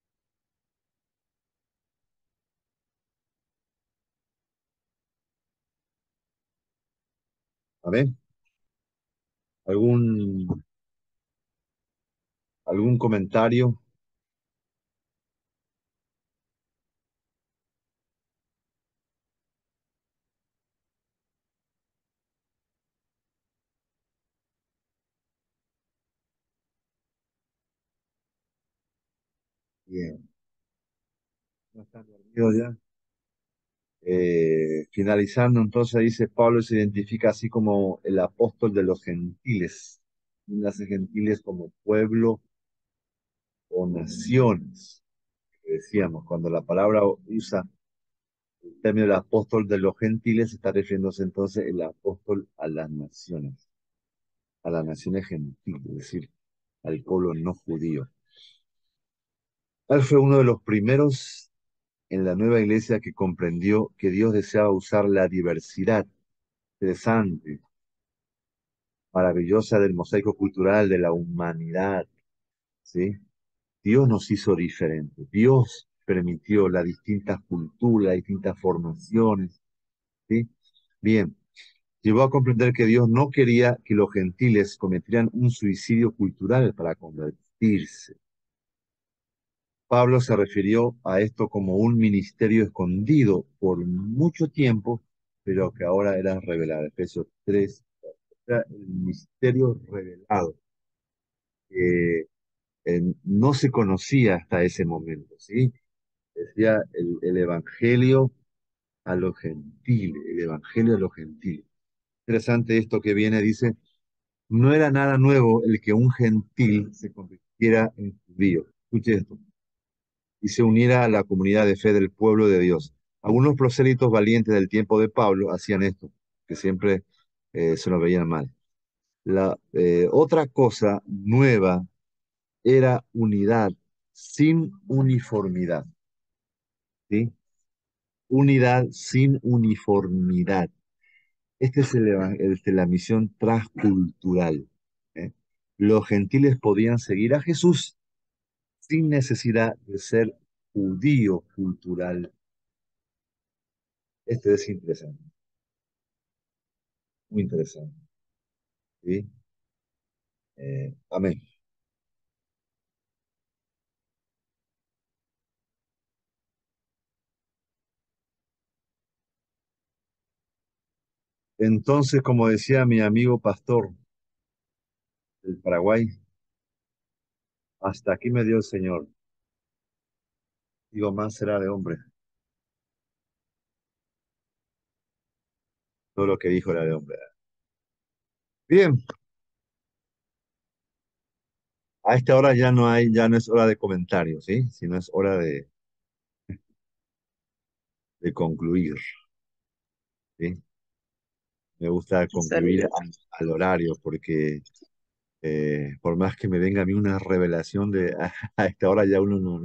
A: A ver, ¿algún, algún comentario? Bien, no están dormidos ya. Eh, finalizando, entonces dice Pablo se identifica así como el apóstol de los gentiles. Las gentiles como pueblo o naciones. Decíamos, cuando la palabra usa el término del apóstol de los gentiles, está refiriéndose entonces el apóstol a las naciones, a las naciones gentiles, es decir, al pueblo no judío. Él fue uno de los primeros en la nueva iglesia que comprendió que Dios deseaba usar la diversidad interesante, maravillosa del mosaico cultural de la humanidad, ¿sí? Dios nos hizo diferentes. Dios permitió las distintas culturas, las distintas formaciones, ¿sí? Bien, llevó a comprender que Dios no quería que los gentiles cometieran un suicidio cultural para convertirse. Pablo se refirió a esto como un ministerio escondido por mucho tiempo, pero que ahora era revelado. Efesios tres, era el misterio revelado, que eh, no se conocía hasta ese momento, ¿sí? Decía el, el evangelio a los gentiles, el evangelio a los gentiles. Interesante esto que viene, dice, no era nada nuevo el que un gentil se convirtiera en judío. Escuche esto. Y se uniera a la comunidad de fe del pueblo de Dios. Algunos prosélitos valientes del tiempo de Pablo hacían esto, que siempre eh, se lo veían mal. La eh, otra cosa nueva era unidad sin uniformidad, ¿sí? unidad sin uniformidad. Esta es el eva- este, la misión transcultural. ¿eh? Los gentiles podían seguir a Jesús sin necesidad de ser judío cultural. Este es interesante, muy interesante. ¿Sí? Eh, amén. Entonces, como decía mi amigo pastor del Paraguay, hasta aquí me dio el Señor. Digo, más será de hombre. Todo lo que dijo era de hombre. Bien, a esta hora ya no hay, ya no es hora de comentarios, ¿sí? Sino es hora de, de concluir, ¿sí? Me gusta concluir
H: Servidor.
A: al, al horario porque eh, por más que me venga a mí una revelación de a, esta hora ya uno no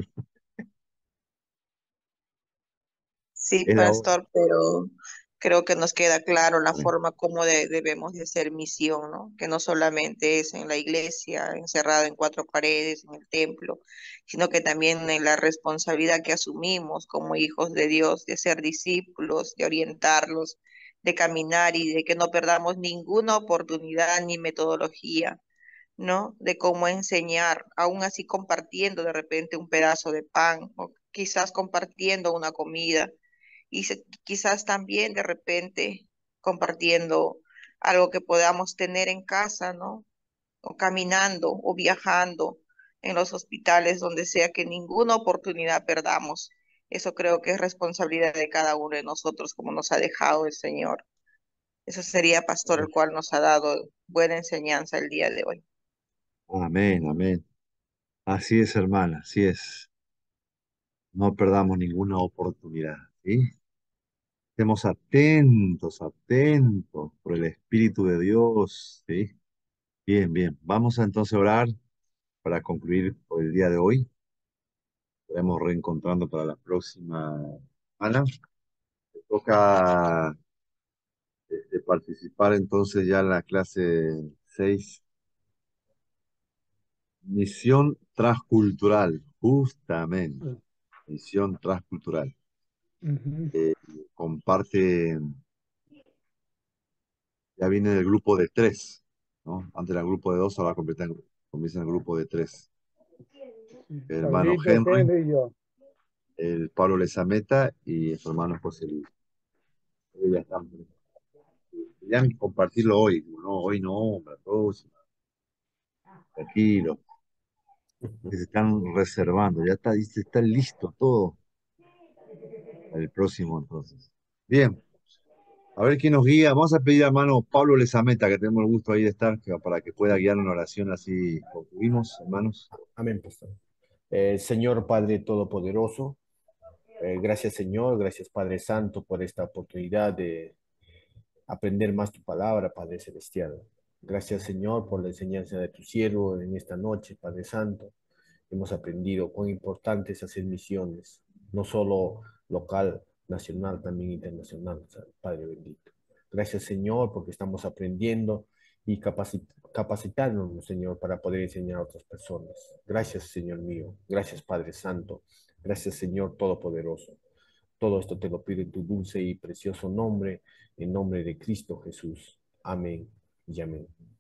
H: Sí,
A: es la hora.
H: pastor, pero creo que nos queda claro la forma como de- debemos de hacer misión, ¿no? Que no solamente es en la iglesia, encerrado en cuatro paredes, en el templo, sino que también en la responsabilidad que asumimos como hijos de Dios, de ser discípulos, de orientarlos, de caminar y de que no perdamos ninguna oportunidad ni metodología, ¿no? De cómo enseñar, aún así compartiendo de repente un pedazo de pan o quizás compartiendo una comida y se- quizás también de repente compartiendo algo que podamos tener en casa, ¿no? O caminando o viajando en los hospitales, donde sea, que ninguna oportunidad perdamos. Eso creo que es responsabilidad de cada uno de nosotros, como nos ha dejado el Señor. Eso sería, pastor, el cual nos ha dado buena enseñanza el día de hoy.
A: Amén, amén. Así es, hermana, así es. No perdamos ninguna oportunidad, ¿sí? Estemos atentos, atentos por el Espíritu de Dios, ¿sí? Bien, bien. Vamos a entonces orar para concluir por el día de hoy. Estaremos reencontrando para la próxima semana. Me toca este, participar entonces ya en la clase seis, misión transcultural, justamente, misión transcultural.
F: Ujú.
A: Eh, comparte, ya viene del grupo de tres, ¿no? Antes era el grupo de dos, ahora comienza en comienza en el grupo de tres. El hermano
F: Pablito,
A: Henry,
F: Henry y yo.
A: el Pablo Lezameta y su hermano José Luis. Ellos ya están. Querían compartirlo hoy, no, hoy no, la próxima, tranquilo, que se están reservando, ya está, dice, está listo todo para el próximo entonces. Bien, a ver quién nos guía. Vamos a pedir a hermano Pablo Lezameta, que tenemos el gusto ahí de estar, que- para que pueda guiar una oración así concluimos, hermanos.
J: Amén, pastor. Eh, Señor Padre Todopoderoso, eh, gracias Señor, gracias Padre Santo por esta oportunidad de aprender más tu palabra, Padre Celestial. Gracias Señor por la enseñanza de tu siervo en esta noche, Padre Santo. Hemos aprendido cuán importante es hacer misiones, no solo local, nacional, también internacional, Padre bendito. Gracias Señor porque estamos aprendiendo y capacit capacitándonos, Señor, para poder enseñar a otras personas. Gracias, Señor mío. Gracias, Padre Santo. Gracias, Señor Todopoderoso. Todo esto te lo pido en tu dulce y precioso nombre, en nombre de Cristo Jesús. Amén y amén.